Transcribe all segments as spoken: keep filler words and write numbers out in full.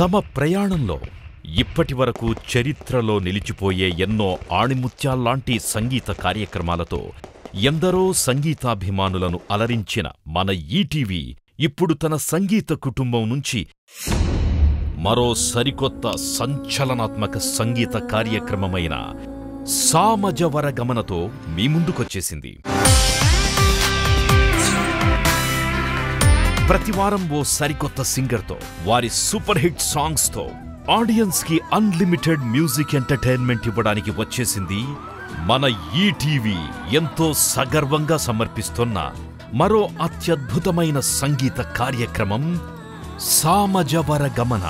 తమ ప్రయాణంలో ఇప్పటివరకు చరిత్రలో నిలిచిపోయే ఎన్నో ఆణిముత్యాల్లాంటి సంగీత కార్యక్రమాలతో ఎందరో సంగీతాభిమానులను అలరించిన మన ఈటీవీ ఇప్పుడు తన సంగీత కుటుంబం నుంచి మరో సరికొత్త సంచలనాత్మక సంగీత కార్యక్రమమైన సామజవరగమనతో మీ ముందుకొచ్చేసింది. ప్రతివారం ఓ సరికొత్త సింగర్తో, వారి సూపర్ హిట్ సాంగ్స్తో ఆడియన్స్ కి అన్లిమిటెడ్ మ్యూజిక్ ఎంటర్టైన్మెంట్ ఇవ్వడానికి వచ్చేసింది మన ఈటీవీ. ఎంతో సగర్వంగా సమర్పిస్తున్న మరో అత్యద్భుతమైన సంగీత కార్యక్రమం సామజవరగమన.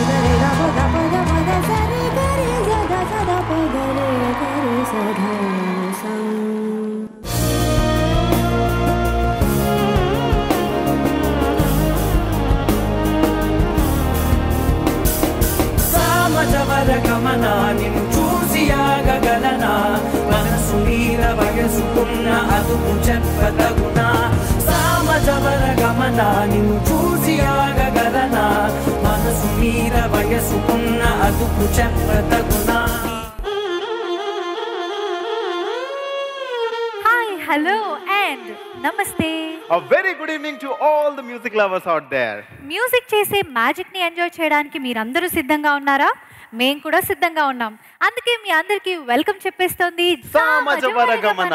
సామజవరగమన నిన్ను చూసి ఆగగలనా, మనసు మీద వయసుకున్న అదుపు చెప్పతగునా. సామజవరగమన నిన్ను చూసి ఆగగలనా, మనసు మీద వయసుకున్న అదుపు చెప్పతగునా. హాయ్, హలో అండ్ నమస్తే. A very good evening to all the music lovers out there. Music చేసే మ్యాజిక్ ని ఎంజాయ్ చేయడానికి మీరందరూ సిద్ధంగా ఉన్నారా? మేం కూడా సిద్ధంగా ఉన్నాం. అందుకే మీ అందరికీ వెల్కమ్ చెప్పేస్తోంది Samajavaragamana.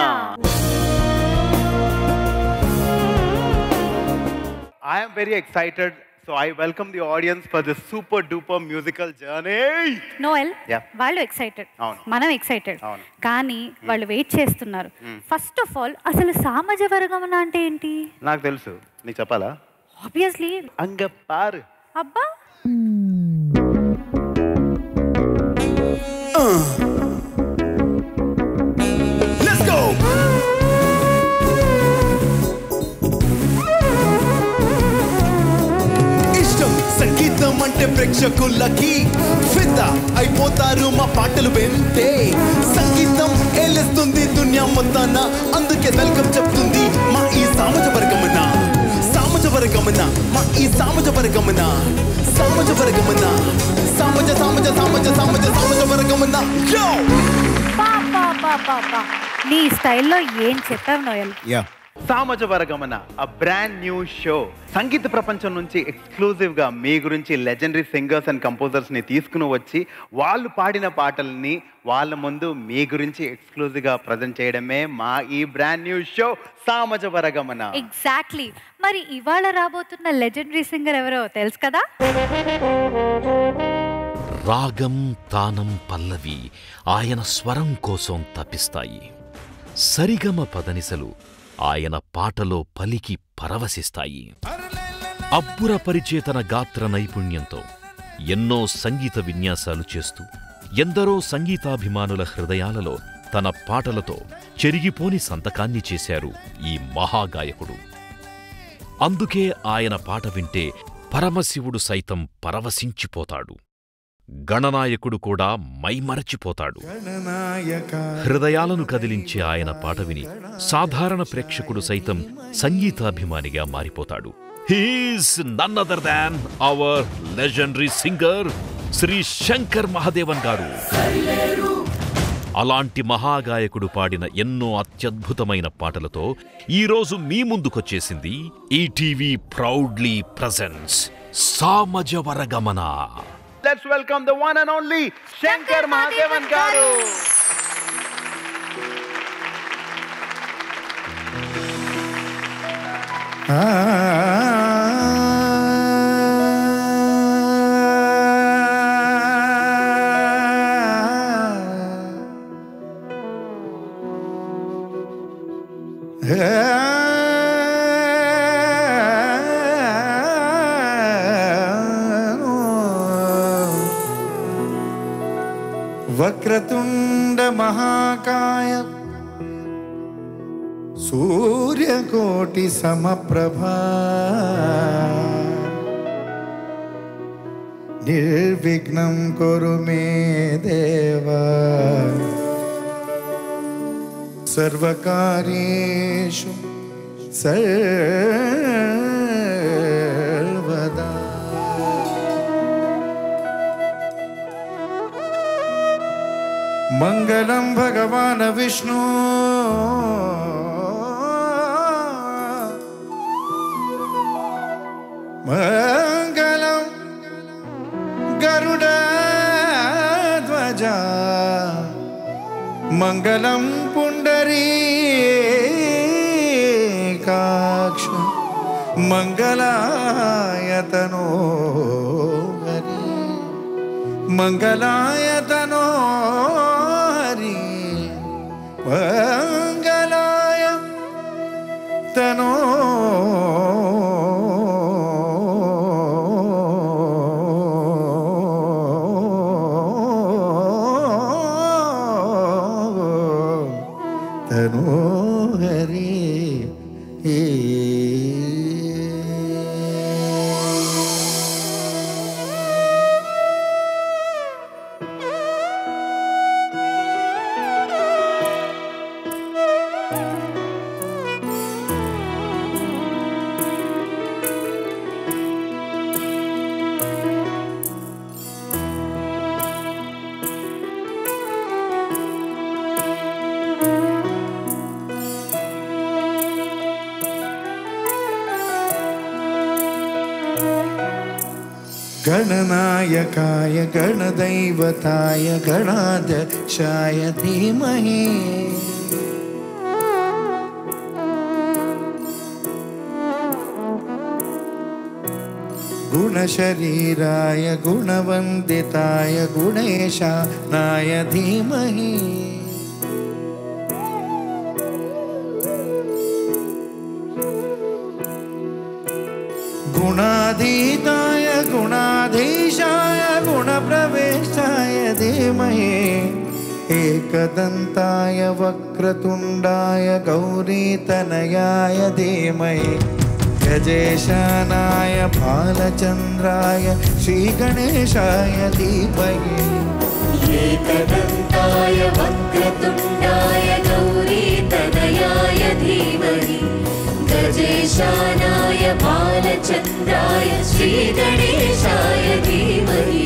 I am very excited, so I welcome the audience for this super duper musical journey. Noel, Yeah. వాళ్ళు ఎక్సైటెడ్, అవును. మనం ఎక్సైటెడ్, అవును. కానీ వాళ్ళు వెయిట్ చేస్తున్నారు. ఫస్ట్ ఆఫ్ ఆల్, అసలు సామజవరగమన అంటే ఏంటి? నాకు తెలుసు, నీకు చెప్పాలా? ఆబ్వియస్లీ. అంగపారు. అబ్బా, Let's go. ఇష్టం సంగీతం అంటే ప్రేక్షకులకి ఫిదా అయిపోతారు మా పాటలు వింటే. సంగీతం ఏలేస్తుంది దునియా మొత్తాన, అందుకే వెల్కమ్ చెప్తుంది మా ఈ సామజవరగమన. సామజవరగమన, మా ఈ సామజవరగమన. సామజవరగమన, సామజ సామజ సామజ సామజ సామజవరగమన. యో బా బా బా బా బా, నీ స్టైల్లో ఏం చెప్పావు Noel? Yeah Samajavaragamana, a brand new show. సంగీత ప్రపంచం నుంచి ఎక్స్క్లూజివ్ గా మీ గురించి లెజెండరీ సింగర్స్ అండ్ కంపోజర్స్ ని తీసుకుని వచ్చి వాళ్ళు పాడిన పాటల్ని వాళ్ళ ముందు మీ గురించి ఎక్స్క్లూజివ్ గా ప్రజెంట్ చేయడమే మా ఈ brand new show Samajavaragamana. Exactly. మరి ఇవాళ రాబోతున్న లెజెండరీ సింగర్ ఎవరో తెలుసు కదా? రాగం, తానం, పల్లవి ఆయన స్వరం కోసం తపిస్తాయి. సరిగమ పదనిసలు ఆయన పాటలో పలికి పరవశిస్తాయి. అబ్బురపరిచే తన గాత్ర నైపుణ్యంతో ఎన్నో సంగీత విన్యాసాలు చేస్తూ ఎందరో సంగీతాభిమానుల హృదయాలలో తన పాటలతో చెరిగిపోని సంతకాన్ని చేశారు ఈ మహాగాయకుడు. అందుకే ఆయన పాట వింటే పరమశివుడు సైతం పరవశించిపోతాడు, గణనాయకుడు కూడా మైమరచిపోతాడు. హృదయాలను కదిలించే ఆయన పాట విని సాధారణ ప్రేక్షకుడు సైతం సంగీతాభిమానిగా మారిపోతాడు. He's none other than our legendary singer Shri Shankar Mahadevan garu. అలాంటి మహాగాయకుడు పాడిన ఎన్నో అత్యద్భుతమైన పాటలతో ఈరోజు మీ ముందుకొచ్చేసింది ETV proudly presents Samajavaragamana. Let's welcome the one and only Shankar Mahadevan garu. వక్రతుండ మహాకాయ సూర్యకోటి సమప్రభా నిర్విఘ్నం కురు మే దేవా సర్వకార్యేషు సర్వదా. मंगलम भगवान विष्णु मंगलम गरुड़ध्वजा मंगलम पुंडरीकाक्ष मंगलाय तनोहरि मंगलाय तनोहरि मंगलाय तनो तनोहरि गणनायकाय गणदैवताय गणाध्यक्षाय धीमहि गुणशरीराय गुणवन्दिताय गुणेशानाय धीमहि गुणाधीताय गुणाधीशाय गुणप्रवेशाय धीमहि एकदन्ताय वक्रतुण्डाय गौरीतनयाय धीमहि गजेशानाय भालचन्द्राय श्रीगणेशाय धीमहि एकदन्ताय वक्रतुण्डाय गौरीतनयाय धीमहि गजेशानाय भालचन्द्राय श्रीगणेशाय धीमहि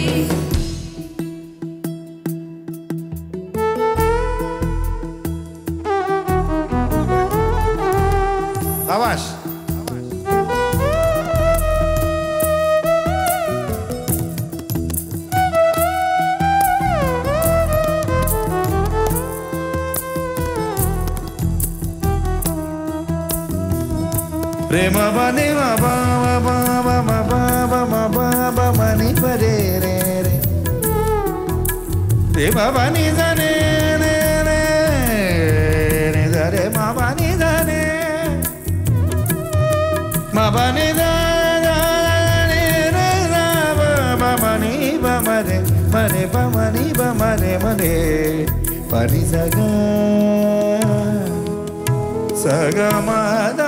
आवाज प्रेम बने बाबा बाबा बाबा बाबा मनी परे रे रे रे बाबा नि जाने रे रे रे रे बाबा नि जाने बाबा नि जाने रे बाबा नि बमरे मरे बमनी बमरे मरे परि सगा सगमदा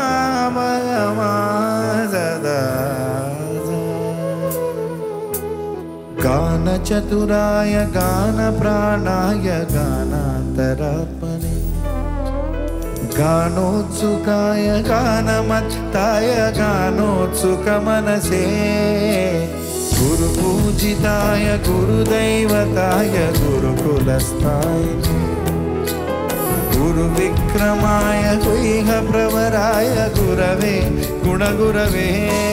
गान चतुराय गान प्राणाय गानान्तरात्मने गानोत्सुकाय गानमत्ताय गानोत्सुकमनसे गुरुपूजिताय गुरुदैवताय गुरुकुलस्थाय गुरुविक्रमाय गुह्य प्रवराय गुरवे गुणगुरवे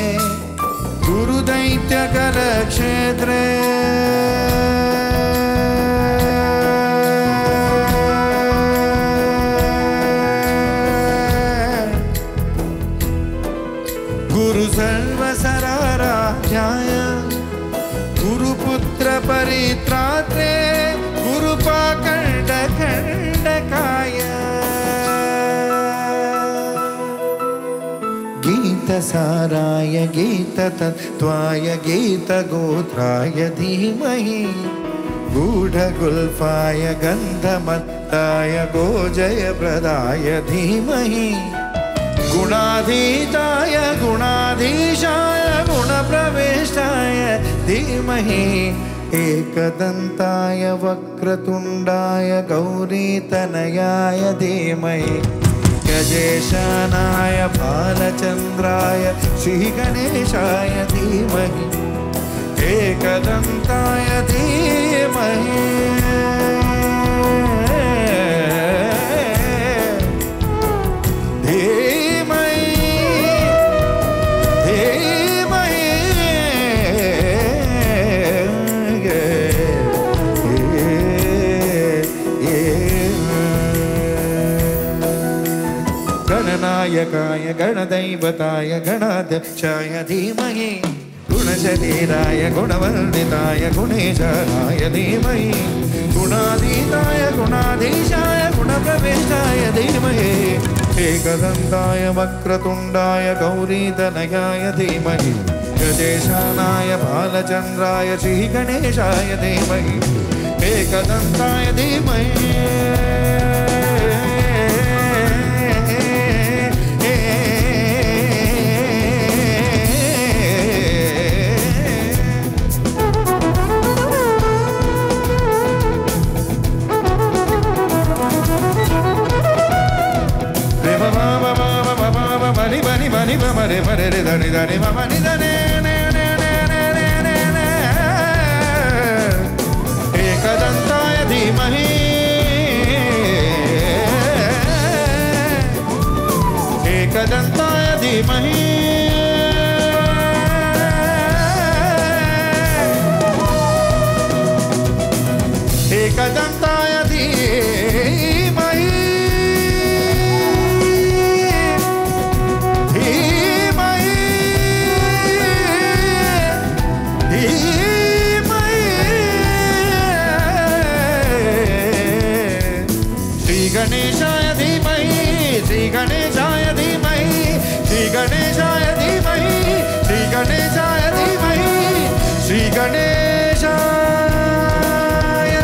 गुरुदैत्यकलक्षेत्रे गुरु सर्वसराराध्याय गुरुपुत्र परित्रात्रे गुरुपाखण्डखण्डकाय गीतसाराय गीततत्त्वाय गीतगोत्राय धीमहि गूढगुल्फाय गन्धमत्ताय गोजयप्रदाय धीमहि गुणाधीताय गुणाधीशाय गुणप्रवेशाय धीमहि एकदन्ताय वक्रतुण्डाय गौरीतनयाय धीमहि गजेशानाय भालचन्द्राय श्रीगणेशाय धीमहि एकदन्ताय धीमहि गणनायकाय गणदैवताय गणाध्यक्षाय धीमहि गुणशरीराय गुणवर्णिताय गुणेशाय धीमहि गुणातीताय गुणाधीशाय गुणप्रविष्टाय धीमहि एकदन्ताय वक्रतुण्डाय गौरीतनयाय धीमहि गजेशानाय बालचन्द्राय श्रीगणेशाय धीमहि एकदन्ताय धीमहि Mani mama re mare re dani dani mama ni dani ne ne ne ne ne ne ne ekadantaya dhimahi ekadantaya dhimahi ekadantaya dhimahi गणेशाय धीमहि श्री गणेशाय धीमहि श्री गणेशाय धीमहि श्री गणेशाय धीमहि श्री गणेशाय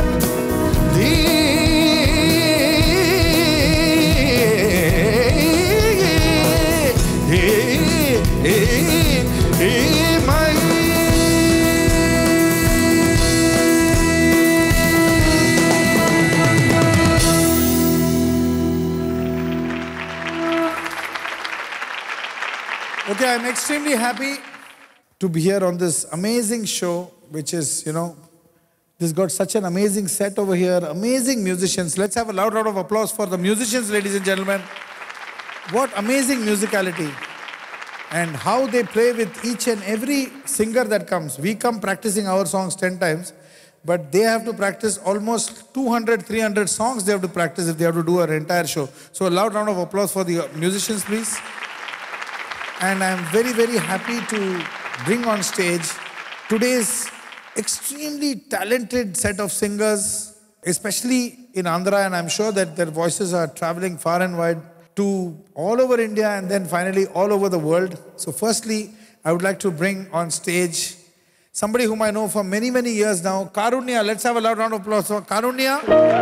Okay, I'm extremely happy to be here on this amazing show, which is, you know, this got such an amazing set over here, amazing musicians. Let's have a loud round of applause for the musicians, ladies and gentlemen. What amazing musicality and how they play with each and every singer that comes. We come practicing our songs ten times, but they have to practice almost two hundred, three hundred songs they have to practice if they have to do an entire show. So a loud round of applause for the musicians, please. And I'm very, very happy to bring on stage today's extremely talented set of singers, especially in Andhra, and I'm sure that their voices are traveling far and wide to all over India and then finally all over the world. So firstly, I would like to bring on stage somebody whom I know for many, many years now, Karunya. Let's have a loud round of applause for Karunya.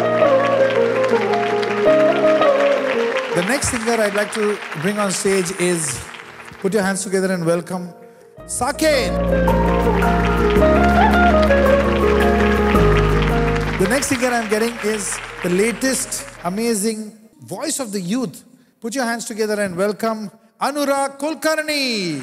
The next singer I'd like to bring on stage is, put your hands together and welcome Saket. The next singer I'm getting is the latest amazing voice of the youth. Put your hands together and welcome Anurag Kulkarni.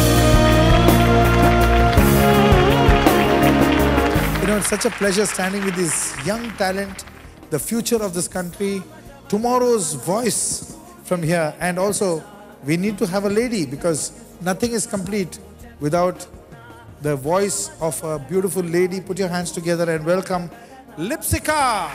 You know, it's such a pleasure standing with this young talent, the future of this country, tomorrow's voice from here. And also, we need to have a lady because nothing is complete without the voice of a beautiful lady. Put your hands together and welcome Lipsika.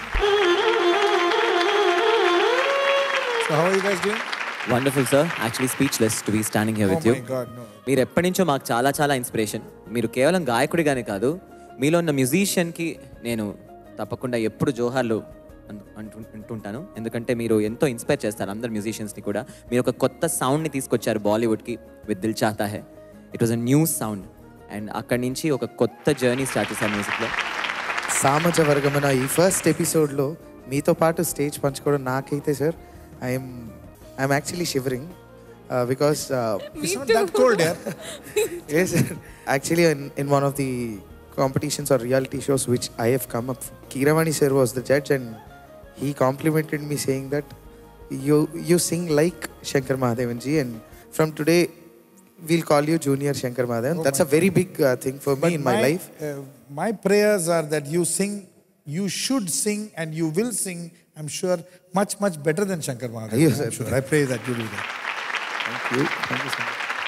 So how are you guys doing? Wonderful, sir. Actually speechless to be standing here with you. Oh my God, no. మీరు ఎప్పటి నుంచో మాకు చాలా చాలా inspiration. మీరు కేవలం గాయకుడిగానే కాదు, మీలో ఉన్న మ్యూజిషియన్కి నేను తప్పకుండా ఎప్పుడు జోహార్లు అంటుంటాను. ఎందుకంటే మీరు ఎంతో ఇన్స్పైర్ చేస్తారు అందరు మ్యూజిషియన్స్ని కూడా. మీరు ఒక కొత్త సౌండ్ని తీసుకొచ్చారు బాలీవుడ్కి with Dil Chahta Hai. It was a new sound and అక్కడి నుంచి ఒక కొత్త జర్నీ స్టార్ట్ చేశారు మ్యూజిక్లో. సామజ వర్గమన ఈ ఫస్ట్ ఎపిసోడ్లో మీతో పాటు స్టేజ్ పంచుకోవడం నాకైతే sir I'm I'm actually shivering because It's not that cold, yeah. yes sir. Actually in, in one of the competitions or reality shows which I have come up, Keeravani sir was the judge and he complimented me saying that you you sing like Shankar Mahadevan ji, and from today we'll call you Junior Shankar Mahadevan. Oh That's a very big uh, thing for me But in my, my life. Uh, my prayers are that you sing, you should sing and you will sing, I'm sure, much, much better than Shankar Mahadevan. Yes, I'm sure. I pray that you do that. Thank you. Thank you so much.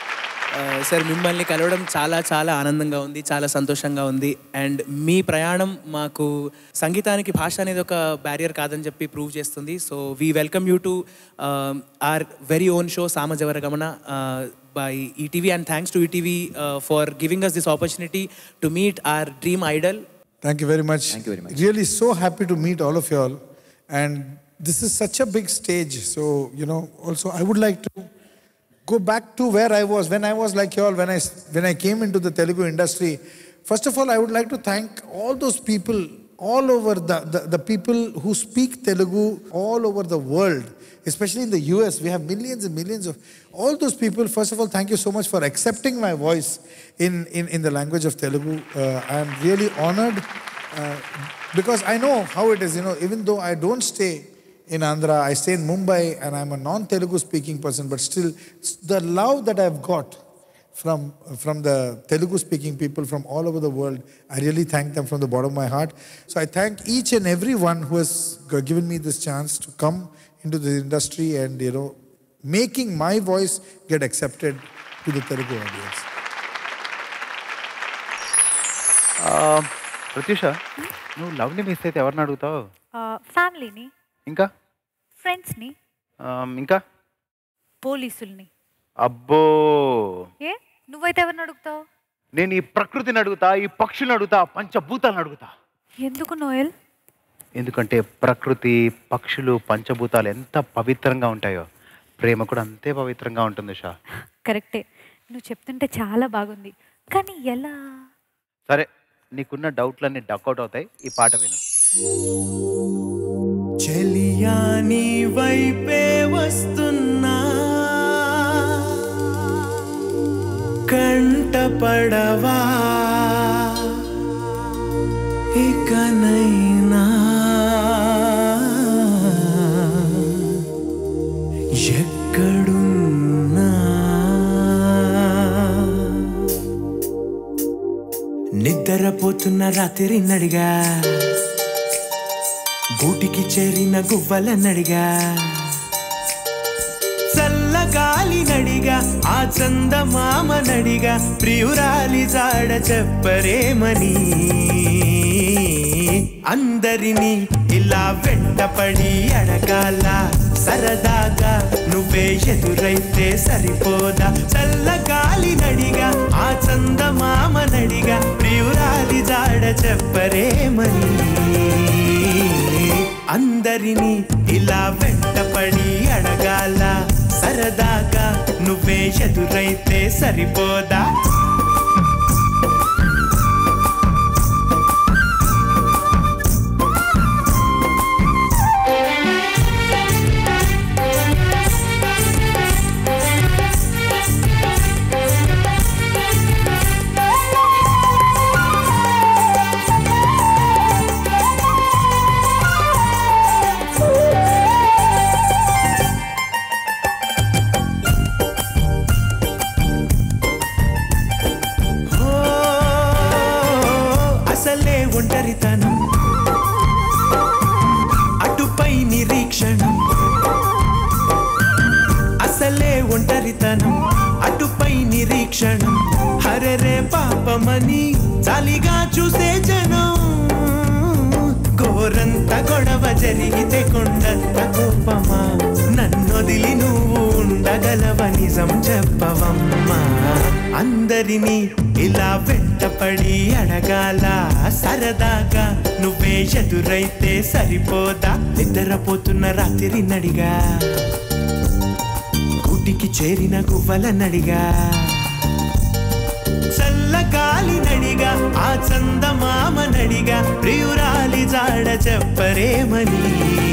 Sir మిమ్మల్ని కలవడం చాలా చాలా ఆనందంగా ఉంది, చాలా సంతోషంగా ఉంది. And మీ ప్రయాణం మాకు సంగీతానికి భాష అనేది ఒక బ్యారియర్ కాదని చెప్పి ప్రూవ్ చేస్తుంది. So we welcome you to our very own show Samajavaragamana by E T V, and thanks to E T V uh, for giving us this opportunity to meet our dream idol. Thank you very much. Thank you very much. Really so happy to meet all of you all. And this is such a big stage. So, you know, also I would like to go back to where I was, when I was like you all, when I, when I came into the Telugu industry. First of all, I would like to thank all those people all over, the, the, the people who speak Telugu all over the world. Especially in the U S, we have millions and millions of all those people. First of all, thank you so much for accepting my voice in, in, in the language of Telugu. Uh, I am really honored uh, because I know how it is, you know, even though I don't stay in Andhra, I stay in Mumbai and I'm a non-Telugu speaking person, but still the love that I've got from, from the Telugu speaking people from all over the world, I really thank them from the bottom of my heart. So I thank each and every one who has given me this chance to come into the industry and, you know, making my voice get accepted to the Telugu audience. ప్రత్యూష, నువ్వు లవ్ని miss అయితే ఎవరిని అడుగుతావు? ఫ్యామిలీని, ఇంకా ఫ్రెండ్స్ని, ఇంకా పోలీసుల్ని. అబ్బో, ఏ నువ్వైతే ఎవరిని అడుగుతావు? నేను ఈ ప్రకృతిని అడుగుతా, ఈ పక్షులను అడుగుతా, పంచభూతాలను అడుగుతా. ఎందుకు నోయల్? ఎందుకంటే ప్రకృతి, పక్షులు, పంచభూతాలు ఎంత పవిత్రంగా ఉంటాయో ప్రేమ కూడా అంతే పవిత్రంగా ఉంటుంది. షా కరెక్టే, నువ్వు చెప్తుంటే చాలా బాగుంది, కానీ ఎలా? సరే, నీకున్న డౌట్లన్నీ డక్అవుట్ అవుతాయి. ఈ పాట విను. చెలియా నీ వైపే వస్తున్నా, కంట పడవా ఇకనైనా, ఎక్కడున్నా నిద్రపోతున్న రాత్రి నడిగా, గూటికి చేరిన గువ్వల నడిగా, చల్లగాలి నడిగా, ఆ చందమామ నడిగా, ప్రియురాలి జాడ చెప్పరేమని అందరినీ ఇలా వెంటపడి అడగాల, సరదాగా నువ్వే ఎదురైతే సరిపోదా. చల్లగాలి నడిగా, ఆ చందమామ నడిగా, ప్రియురాలి జాడ చెప్పరేమని అందరినీ ఇలా వెంటపడి అడగాల, సరదాగా నువ్వే ఎదురైతే సరిపోదా. ఒంటరితనం, అటుపై నిరీక్షణం, అసలే ఒంటరితనం, అటుపై నిరీక్షణం, హరరే పాపమని చాలిగా చూసే జనం, ఘోరంత గొడవ జరిగితే కొండంత కోపమా, నన్నొదిలి నువ్వు ఉండగలవ నిజం చెప్పవమ్మా. అందరినీ ఇలా వెంటపడి అడగాల, సరదాగా నువ్వే ఎదురైతే సరిపోదా. నిద్రపోతున్న రాత్రి నడిగా, గూటికి చేరిన గువ్వల నడిగా, చల్లగాలి నడిగా, ఆ చందమామ నడిగా, ప్రియురాలి జాడ చెప్పరేమని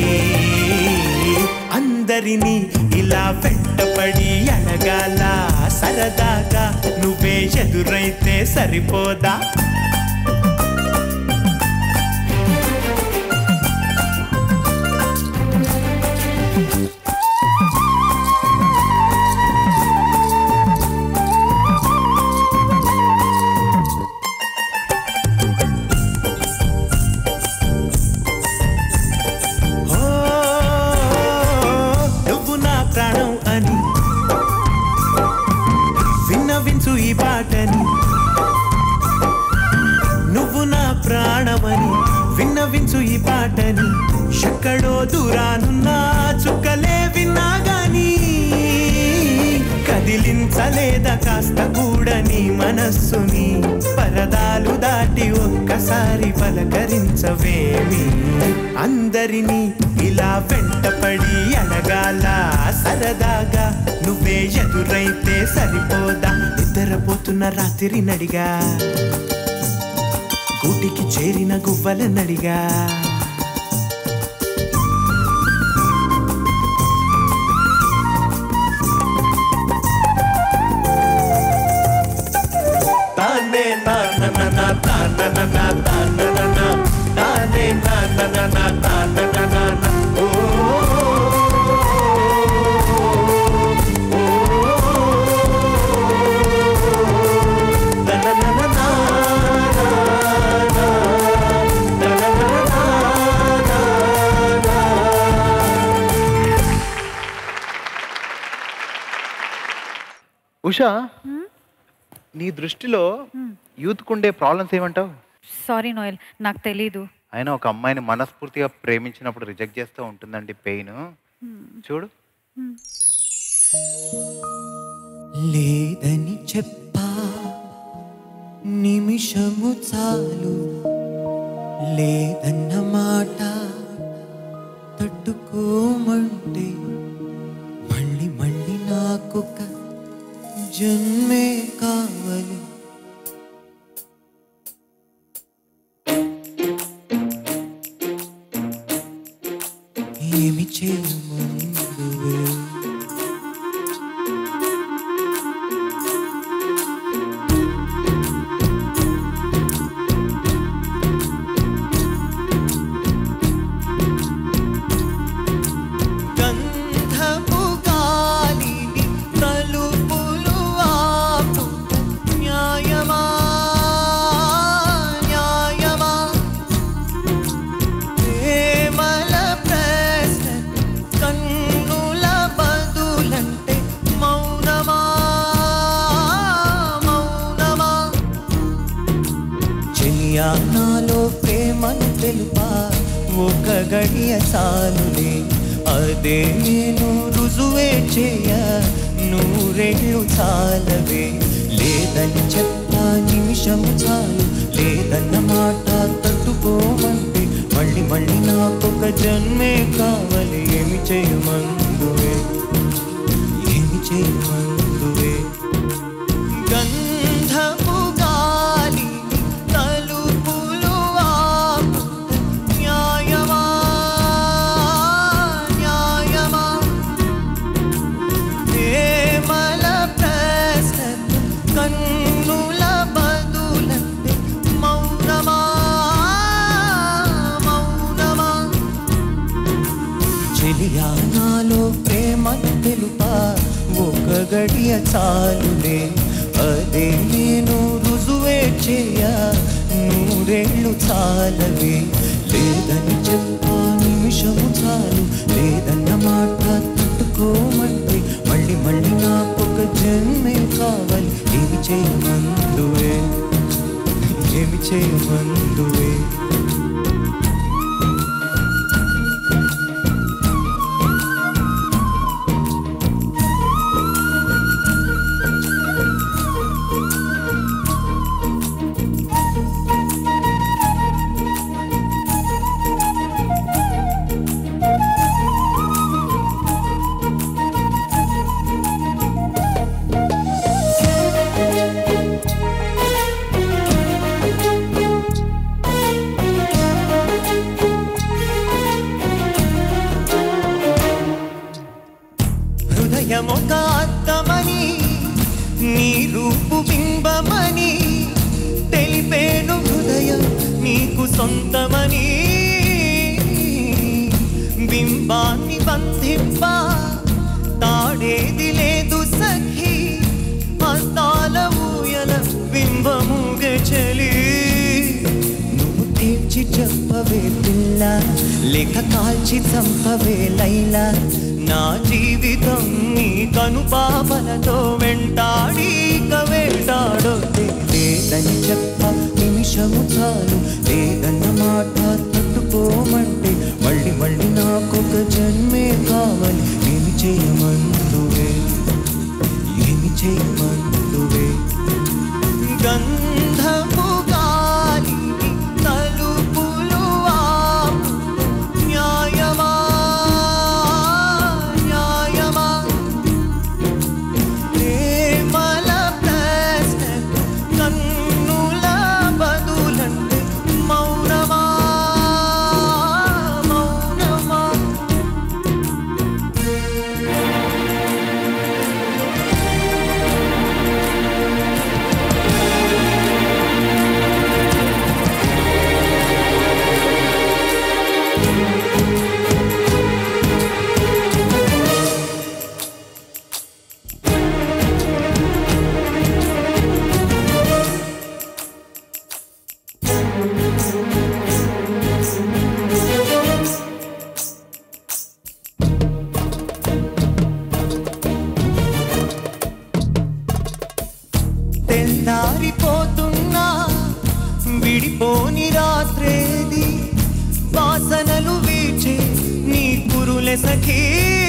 అందరినీ ఇలా వెంటపడి అడగాల, సరదాగా నువ్వే ఎదురైతే సరిపోదా. విన్నవించు ఈ పాటని ఎక్కడో దూరానున్న చుక్కలే విన్నా గాని కదిలించలేద కాస్త కూడా నీ మనస్సుని పరదాలు దాటి ఒక్కసారి పలకరించవేమి అందరినీ ఇలా వెంటపడి అడగాల సరదాగా నువ్వే ఎదురైతే సరిపోదా నిద్రపోతున్న రాత్రి నడిగా గూటికి చేరిన గువ్వల నడిగా తానే నా నా నా నా తానే నా నా తానే నా నా తానే నా నా నా నా తానే నా నా నా ఓ ఉషా నీ దృష్టిలో యూత్కు ఉండే ప్రాబ్లమ్స్ ఏమంటావు? సారీ నోయల్, నాకు తెలీదు. అయినా ఒక అమ్మాయిని మనస్ఫూర్తిగా ప్రేమించినప్పుడు రిజెక్ట్ చేస్తూ ఉంటుందండి పెయిన్. చూడు. లేదని చెప్పా నిమిషము చాలు లేదన్న మాట తట్టుకోమంటే మళ్ళీ మళ్ళీ నాకొక జన్మే కావాలి. ఏమి చేయమందువే గంధపు గాలిని తలుపులు ఆపు న్యాయమా న్యాయమా ప్రేమల ప్రశ్న కన్నుల బదులంటే మౌనమా మౌనమా చెలియా నాలో ప్రేమను తెలుపా ఒక గడియ చాలులే అదే నేను రుజువే చేయ నూరేళ్ళు చాలవే లేదని చెప్పా నిమిషము చాలు లేదన్న మాట తట్టుకోమంటే మళ్ళీ మళ్ళీ నాకొక జన్మే కావాలి. ఏమి చేయమందువే ఏమి చేయమందువే గంధపు గాలి తలుపులు ఆపు న్యాయమా న్యాయమా ప్రేమల ప్రశ్న కన్నుల బదులంటే మౌనమా మౌనమా చెలియా నాలో ప్రేమను తెలుపా ఒక గడియ చాలులే అదే నేను రుజువే చేయ నూరేళ్ళు చాలవే లేదని చెప్పా నిమిషము చాలు లేదన్న మాట తట్టుకోమంటే మళ్ళీ మళ్ళీ నాకొక జన్మే కావాలి. ఏమి చేయమందువే ఏమి చేయమందువే హృదయమొక అద్దమని నీ రూపు బింబమని తెలిపేను హృదయం నీకు సొంతమని బింబాన్ని బంధింప తాడేది లేదు సఖి అద్దాల ఊయల బింబముగే చలి నువ్వు తీర్చి చెప్పవే పిల్ల లేక కాల్చి చంపవే లైలా నా జీవితం నీ కను పాపలతో వెంటాడి వేటాడొద్దే లేదని చెప్ప నిమిషము చాలు లేదన్న మాట జన్మే కావాలి ఏమి చేయమందువే ఏమి చేయమందువే గంధపు గాలి తలుపులు ఆపు న్యాయమా న్యాయమా ప్రేమల ప్రశ్న కన్నుల బదులంటే మౌనమా మౌనమా తెల్లారిపోతున్నా విడిపోని రాత్రేది వాసనలు వీచే నీ కురులె సఖీ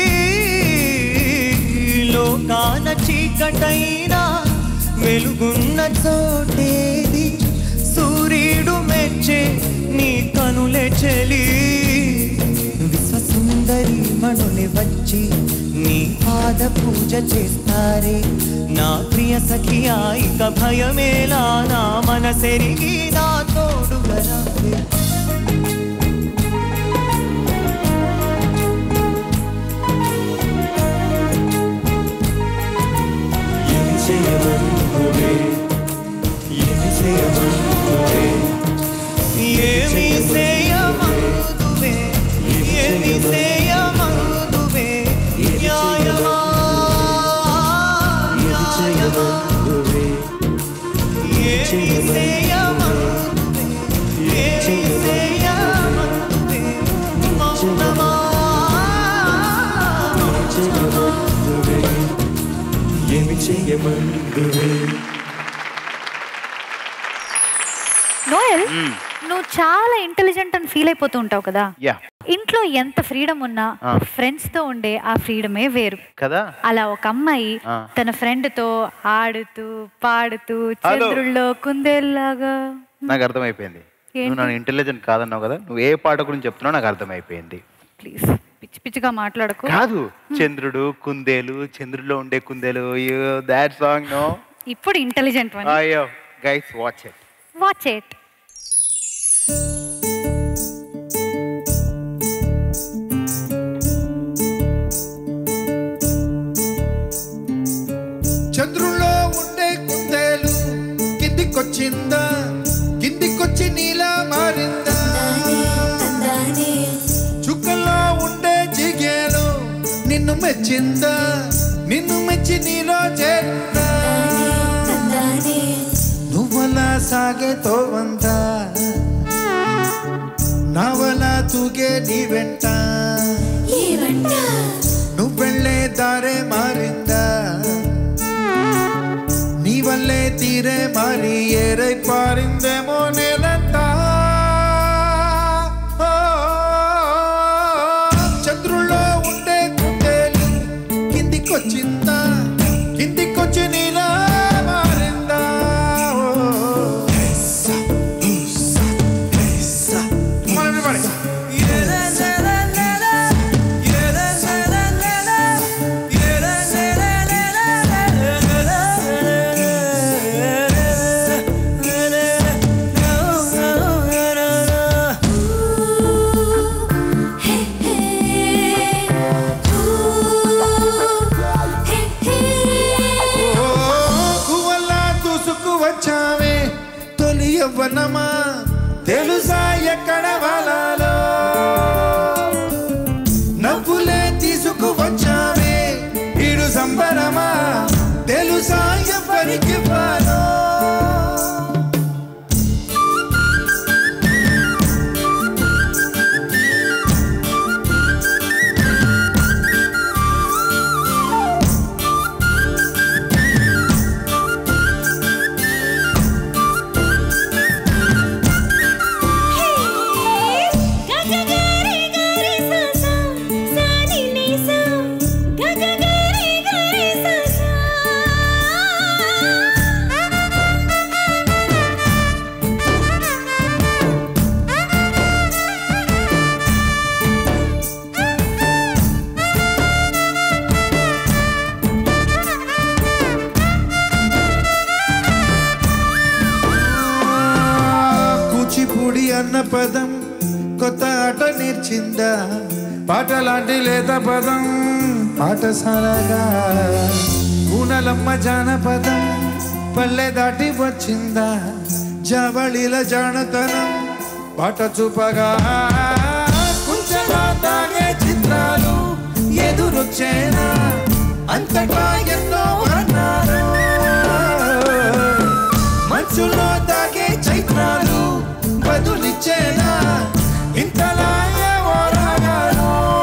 లోకాన చీకటైనా వెలుగున్న చోటేది సూర్యుడు మెచ్చే నీ కనులే చెలి విశ్వసుందరి మణులే వచ్చి నీ పాద పూజ చేస్తారే నా ప్రియ సఖియా ఇక భయమేలా నా మనసెరిగి నా తోడుగా రావే ఏమి చేయమందువే ఏమి చేయమందువే ఏమి చేయమందువే ఏమి చేయమందువే న్యాయమా న్యాయమా ఏమి చేయమందువే ఏమి చేయమందువే మౌనమా మౌనమా ఏమి చేయమందువే నోయల్ నువ్వు చాలా ఇంటెలిజెంట్ అని ఫీల్ అయిపోతూ ఉంటావు కదా యా ఇంట్లో ఎంత ఫ్రీడమ్ ఉన్నా ఫ్రెండ్స్ తో ఉండే ఆ ఫ్రీడమే వేరు కదా అలా ఒక అమ్మాయి తన ఫ్రెండ్ తో ఆడుతూ పాడుతూ చంద్రుల్లో కుందేల్లాగా నాకు అర్థమైపోయింది నువ్వు నన్ను ఇంటెలిజెంట్ కాదన్నావు కదా నువ్వు ఏ పాట గురించి చెప్తున్నావు నాకు అర్థమైపోయింది ప్లీజ్ పిచ్చి పిచ్చిగా మాట్లాడకు కాదు చంద్రుడు కుందేలు చంద్రుడిలో ఉండే కుందేలు దాట్ సాంగ్ నో ఇప్పుడు ఇంటెలిజెంట్ అయ్యో guys watch it watch it చంద్రుల్లో ఉండే కుందేలు కిందికొచ్చిందా కిందికొచ్చి నీలా మారిందా చుక్కల్లో ఉండే జిగేలు నిన్ను మెచ్చిందా నిన్ను మెచ్చి నీలో చేరిందా నువ్వలా సాగే తోవంతా నావలా తూగే నీ వెంట నువ్వెళ్ళే దారే మారిందా నీ వల్లే తీరే మారి ఏరై పారిందేమో నేలంతా చంద్రుల్లో ఉండే కుందేలు కిందికొచ్చిందా కిందికొచ్చి నీలా మారిందా Yeah. కొత్త ఆట నేర్చిందా పాట లాంటి లేత పదం పాఠశాలగా ఊనలమ్మ జానపదం పల్లె దాటి వచ్చిందా జవళిల జానతనం పాట చూపగా కుంచగా తాగే చిత్రాలు ఎదురొచ్చేనా అంతటా ఎన్నో అన్నారు మనసులో తాగే చైత్రాలు బదులిచ్చేనా ఇంతలా ఏవో రాగాలు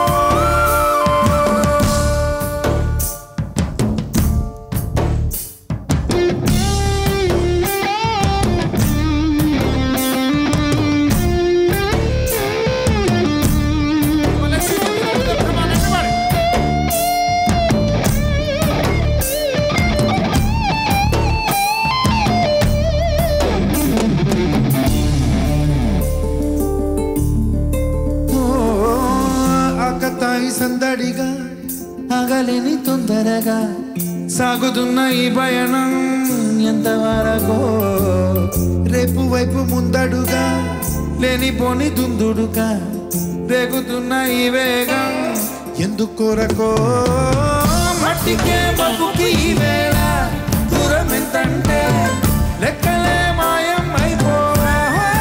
సందడిగా ఆగలేని తొందరగా సాగుతున్న ఈ పయనం ఎంతవరకు రేపు వైపు ముందడుగా లేనిపోని దుందుడుగా రేగుతున్న ఈ వేగం ఎందుకొరకో మట్టికే మబ్బుకి ఈ వేళ దూరం ఎంతంటే లెక్కలే మాయం అయిపోవా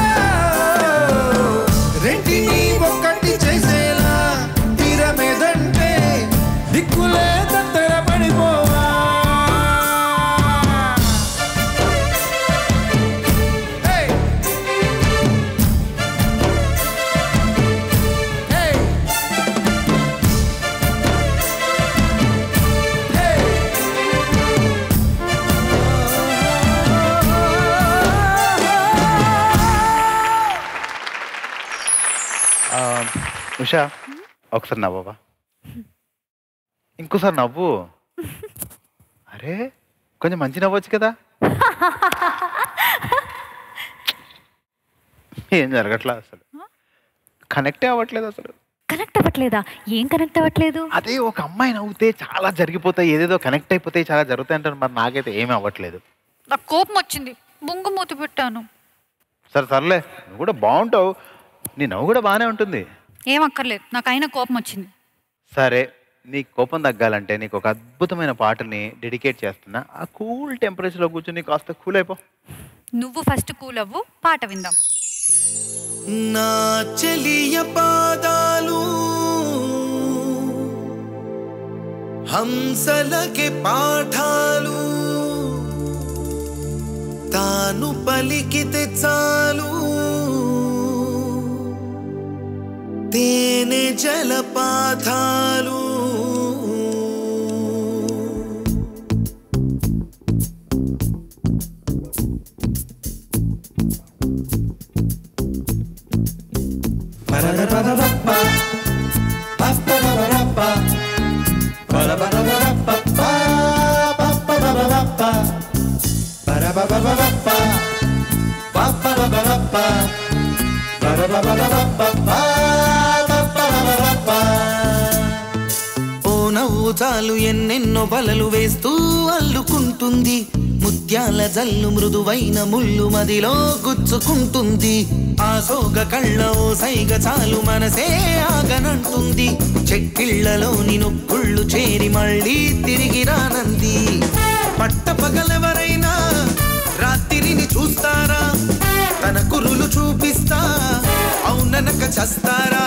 రెంటిని ఒక్కటి చేసేలా తీరమేదంటే దిక్కులే తత్తర పడిపోవా ఉషా ఒకసారి నవ్వవా ఇంకోసారి నవ్వు అరే కొంచెం మంచి నవ్వచ్చు కదా ఏం జరగట్లేదు అసలు కనెక్టే అవ్వట్లేదు అసలు కనెక్ట్ అవ్వట్లేదా ఏం కనెక్ట్ అవ్వట్లేదు అదే ఒక అమ్మాయి నవ్వుతే చాలా జరిగిపోతాయి ఏదేదో కనెక్ట్ అయిపోతాయి చాలా జరుగుతాయి అంటారు మరి నాకైతే ఏమీ అవ్వట్లేదు నాకు కోపం వచ్చింది బొంగు మూత పెట్టాను సరే సర్లే నువ్వు కూడా బాగుంటావు నీ నవ్వు కూడా బాగానే ఉంటుంది ఏం అక్కర్లేదు నాకు అయినా కోపం వచ్చింది సరే నీ కోపం తగ్గాలంటే నీకు ఒక అద్భుతమైన పాటని డెడికేట్ చేస్తున్నా ఆ కూల్ టెంపరేచర్లో కూర్చొని కాస్త కూల్ అయిపో నువ్వు ఫస్ట్ కూల్ అవ్వు పాట విందాం నా చెలియ పాదాలు హంసలకే పాఠాలు తాను పలికితే చాలు తేనె జలపాతాలు ఓ నవ్వు చాలు ఎన్నెన్నో బలలు వేస్తూ అల్లుకుంటుంది ముత్యాల జల్లు మృదువైన ముళ్ళు మదిలో గుచ్చుకుంటుంది ఆ సోగ కళ్ళ ఓ సైగ చాలు మనసే ఆగనంటుంది చెక్కిళ్లలోని నొక్కుళ్ళు చేరి మళ్ళీ తిరిగి రానంది పట్ట పగలెవరైనా రాత్రిని చూస్తారా తన కురులు చూపిస్తా అవుననక చస్తారా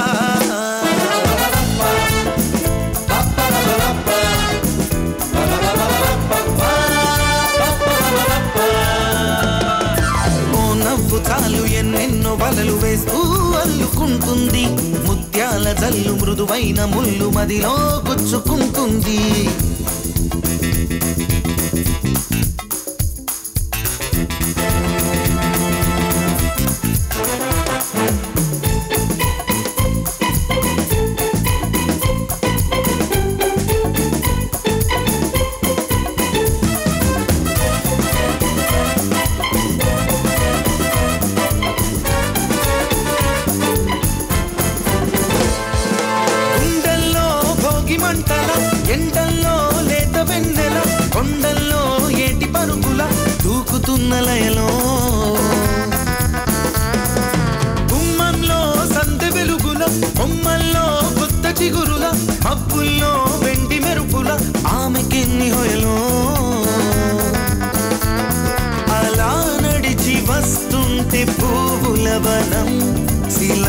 ఓ నవ్వు చాలు ఎన్నెన్నో వలలు వేస్తూ అల్లుకుంటుంది ముత్యాల జల్లు మృదువైన ముళ్ళు మదిలో గుచ్చుకుంటుంది ఎండల్లో లేత వెన్నెల కొండల్లో ఏటి పరుగుల దూకుతున్న లయలో గుమ్మంలో సందె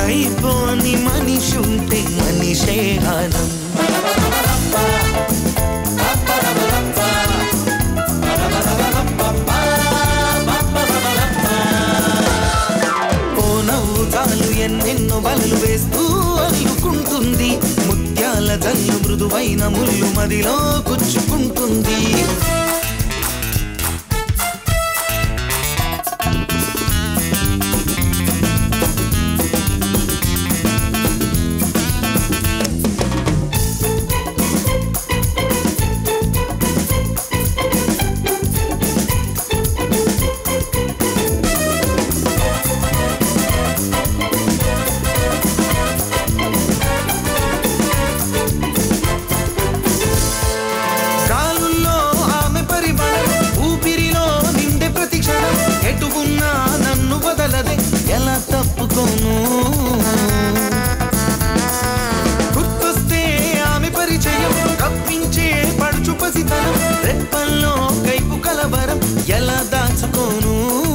అయిపోని మనిషి ఉంటే మనిషే హానం ఓ నవ్వు చాలు ఎన్నెన్నో బలలు వేస్తూ అల్లుకుంటుంది ముత్యాల జల్లు మృదువైన ముళ్ళు మదిలో గుచ్చుకుంటుంది గుర్తొస్తే ఆమె పరిచయం కప్పించే పడుచు పసితనం రెప్పల్లో కైపు కలవరం ఎలా దాచుకోను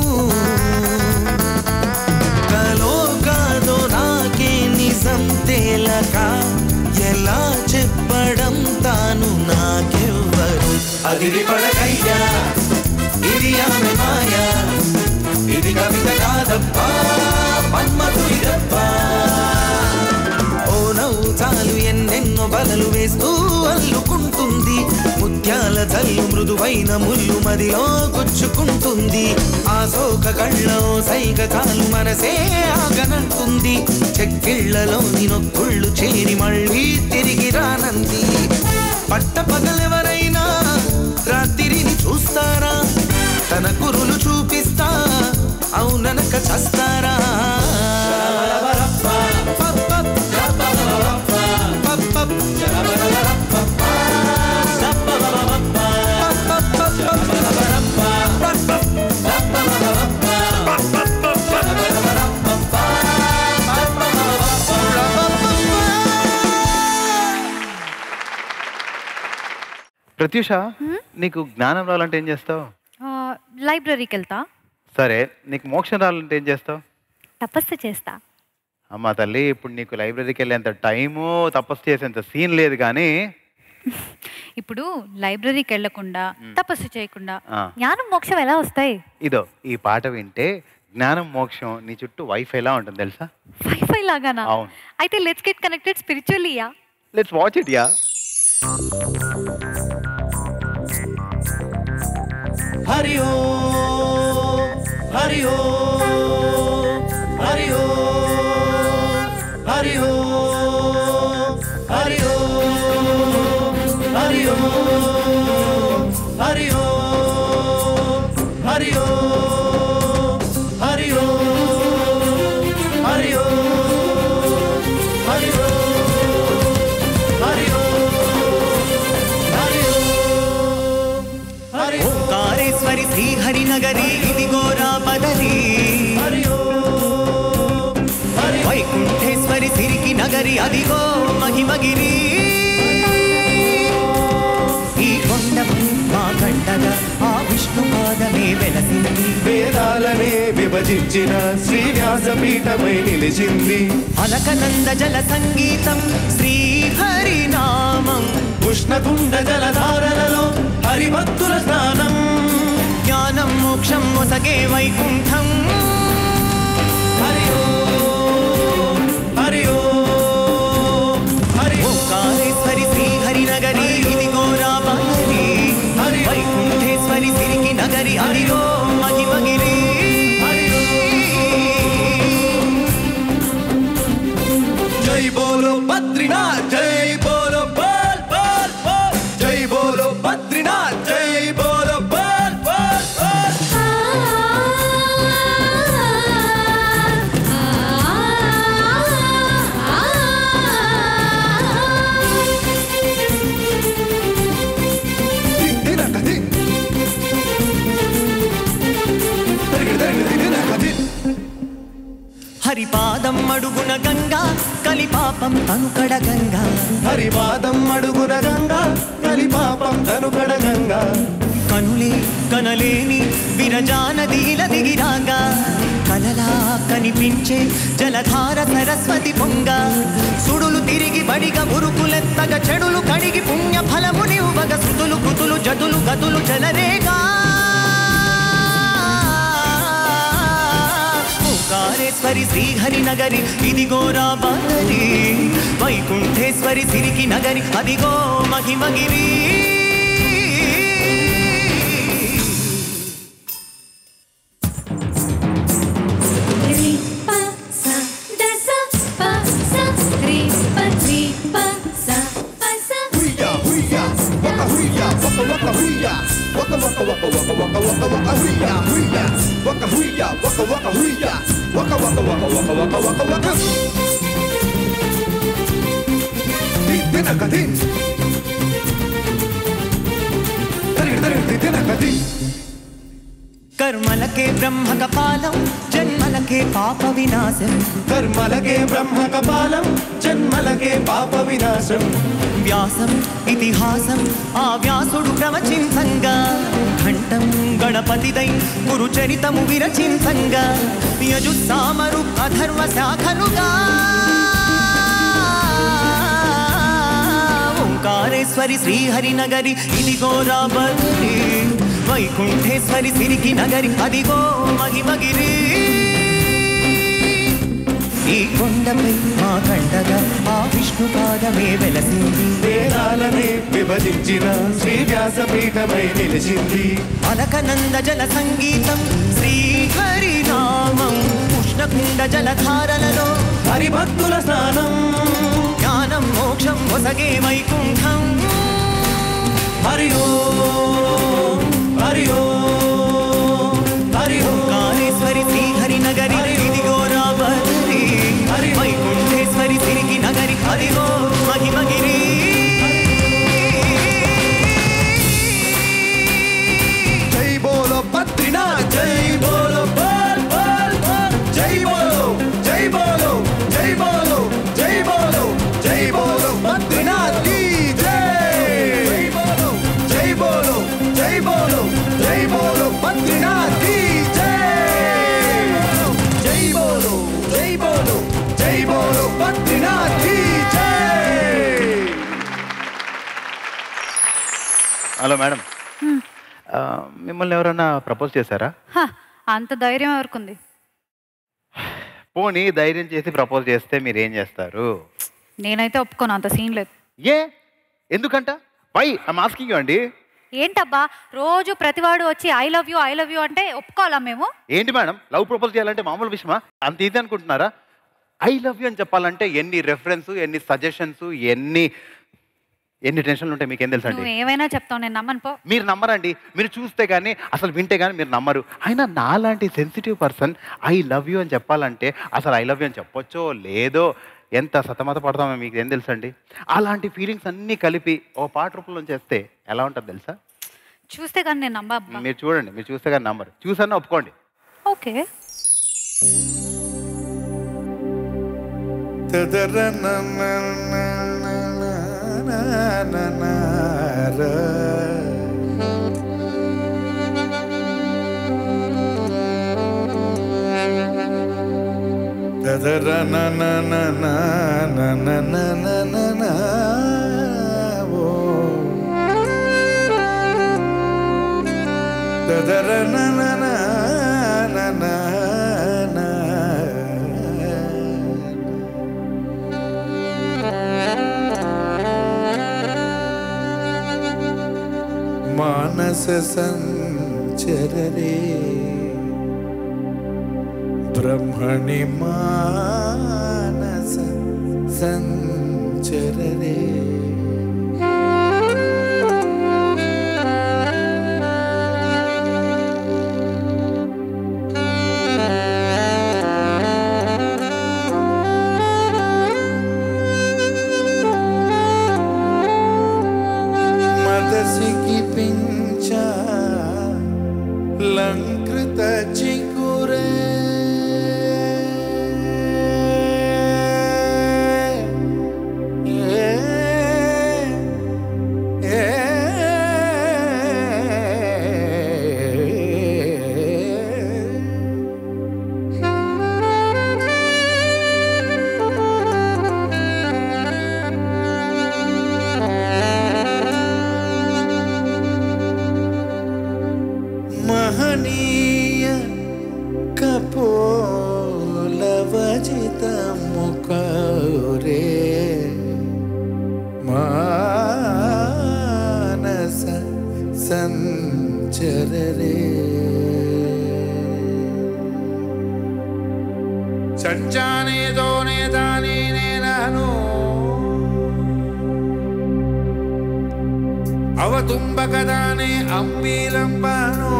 కలో కాదో నాకే నిజం తేలక ఎలా చెప్పడం తాను నాకెవ్వరు అదిరి పడకయ్యా ఇది ఆమె మాయా ఇది కవిత కాదప్పా మన్మధుడిదప్పా ఓ నవ్వు చాలు ఎన్నెన్నో బలలు వేస్తూ అల్లుకుంటుంది ముత్యాల జల్లు మృదువైన ముళ్ళు మదిలో గుచ్చుకుంటుంది ఆ సోక కళ్ళో సైగ చాలు మనసే ఆగనంటుంది చెక్కిళ్లలోని నొక్కుళ్ళు చేరి మళ్ళీ తిరిగి రానంది పట్ట పగలెవరైనా రాత్రిని చూస్తారా తన కురులు చూపిస్తా అవుననక చస్తారా ప్రత్యూష నీకు జ్ఞానం రావాలంటే ఏం చేస్తావు లైబ్రరీకి వెళ్తా సరే నీకు మోక్షం రావాలంటే ఏం చేస్తావు తపస్సు చేస్తా అమ్మ తల్లి ఇప్పుడు నీకు లైబ్రరీకి వెళ్ళేంత టైము తపస్సు చేసేంత సీన్ లేదు కానీ ఇప్పుడు లైబ్రరీకి వెళ్ళకుండా తపస్సు చేయకుండా జ్ఞానం మోక్షం ఎలా వస్తాయి ఇదో ఈ పాట వింటే జ్ఞానం మోక్షం నీ చుట్టూ వైఫై ఎలా ఉంటుంది తెలుసా వైఫై లాగానా అవును అయితే let's get connected spiritually yeah let's watch it yeah Hari Om Hari Om Hari Om Hari Om Hari Om Hari Om Hari Om Hari Om Hari Om Hari Om Hari Om Omkareshwari Shri హరినగరి ఇదిగోరా పదరి వైకుంఠేశ్వరి సిరికి నగరి అదిగో మహిమగిరి ఈ కొండపు మా కండగా ఆ విష్ణు పాదమే వెలసింది వేదాలనే విభజించిన శ్రీ వ్యాసపీఠమై నిలిచింది అలకనంద జల సంగీతం శ్రీ హరినామం ఉష్ణకుండ జలధారలలో హరిభక్తుల స్నానం జ్ఞానం మోక్షం మొసగే వైకుంఠం హరి ఓం హరి ఓం హరి ఓంకారేశ్వరి శ్రీ హరినగరి ఇదిగోరా పదరి వైకుంఠేశ్వరి సిరికి నగరి అదిగో మహిమగిరి జై బోలో బద్రీనాథ్ జై బోలో బోల్ బోల్ బోల్ జై బోలో బద్రీనాథ్ జై బోలో బోల్ బోల్ బోల్ హరిపాదం అడుగున గంగా కలిపాపం తనుకడ గంగా హరిపాదం అడుగున గంగా కలిపాపం తనుకడ గంగా కనులే కనలేని విరజానదీల దిగిరాగా కల కలలా కనిపించే జలధార సరస్వతి పొంగ సుడులు తిరిగి బడిగా ఉరుకులెత్తగా చెడులు కడిగి పుణ్య ఫలముని ఉవగ శృతులు కృతులు జతులు గతులు జలరేగా ఓంకారేశ్వరి శ్రీహరి నగరి ఇదిగో రాబరి వైకుంఠేశ్వరి సిరికి నగరి అదిగో మహిమగిరి Waka waka waka waka waka waka waka huya huya waka huya waka waka huya waka waka waka waka waka waka waka din din akatin tarik tarik din din akatin कर्मलके ब्रह्म कपालं जन्मलके पाप विनाशं कर्मलके ब्रह्म कपालं जन्मलके पाप विनाशं व्यासं इतिहासं आ व्यासुडु प्रवचिंसंगा घंटं गणपतिदै गुरुचरितमु विरचिंसंगा यजुस्सामरु अथर्व शाखलुगा ओंकारेश्वरि श्रीहरिनगरि इदिगो राबरी వైకుంఠేశ్వరి సిరికి నగరి అదిగో మహిమగిరి ఈ కొండపై మా కండగా ఆ విష్ణు పాదమే వెలసింది వేదాలనే విభజించిన శ్రీ వ్యాసపీఠమై నిలిచింది అలకనంద జల సంగీతం శ్రీహరి నామం ఉష్ణకుండ జలధారలలో హరిభక్తుల స్నానం జ్ఞానం మోక్షం ఒసగే వైకుంఠం హరి ఓం హరి ఓం హరి ఓంకారేశ్వరి శ్రీహరి నగరి ఇదిగో రాబరి వైకుంఠేశ్వరి సిరికి నగరి అదిగో మహిమగిరి జై బోలో బద్రీనాథ్ జై బోలో బోల్ బోల్ బోల్ జై బోలో జై బోలో జై బోలో జై బోలో జై బోలో బద్రీనాథ్ की జై బోలో జై బోలో జై బోలో జై బోలో బద్రీనాథ్ की జై జై బోలో జై బోలో జై బోలో బద్రీనాథ్ की జై హలో మేడం మిమ్మల్ని ఎవరైనా ప్రపోజ్ చేశారా హ, అంత ధైర్యం ఎవరికుంది? పోనీ ధైర్యం చేసి ప్రపోజ్ చేస్తే మీరు ఏం చేస్తారు? నేనైతే ఒప్పుకోను, అంత సీన్ లేదు. ఏ ఎందుకంట? వై ఐమ్ ఆస్కింగ్ యూ అండి. ఏంటబ్బా రోజు ప్రతివాడు వచ్చి I love you I love you అంటే ఒప్పుకోవాలా మేము? ఏంటి మేడం లవ్ ప్రపోజ్ చేయాలంటే మామూలు విషయమా? అంత ఈజీ అనుకుంటున్నారా? ఐ లవ్ యూ అని చెప్పాలంటే ఎన్ని రెఫరెన్స్, ఎన్ని సజెషన్స్, ఎన్ని ఎన్ని టెన్షన్లు ఉంటాయి మీకేం తెలుసండి? నువ్వు ఏమైనా చెప్తావు, నేను నమ్మను పో. మీరు నమ్మరండి, మీరు చూస్తే కానీ అసలు వింటే కానీ మీరు నమ్మరు. అయినా నాలాంటి sensitive person I love you అని చెప్పాలంటే అసలు ఐ లవ్ యూ అని చెప్పొచ్చో లేదో ఎంత సతమత పడతామో మీకు ఏం తెలుసండి? అలాంటి ఫీలింగ్స్ అన్నీ కలిపి ఓ పాట రూపంలో చేస్తే ఎలా ఉంటుంది తెలుసా? చూస్తే కానీ నేను నమ్మా. మీరు చూడండి, మీరు చూస్తే కానీ నమ్మరు. చూసన్నా ఒప్పుకోండి. ఓకే. मानस संचररे ब्रह्मणि मानस संचररे मदसिकी पिंचा लंकृत चिकुरे yeah. తుంబకదానే అంబీలంబానో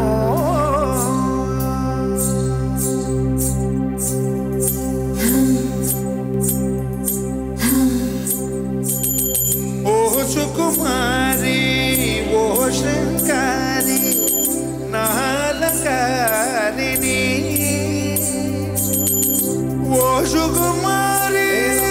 ఓ సుకుమారి ఓ శృంగారి నాలంకారిణి ఓ సుకుమారి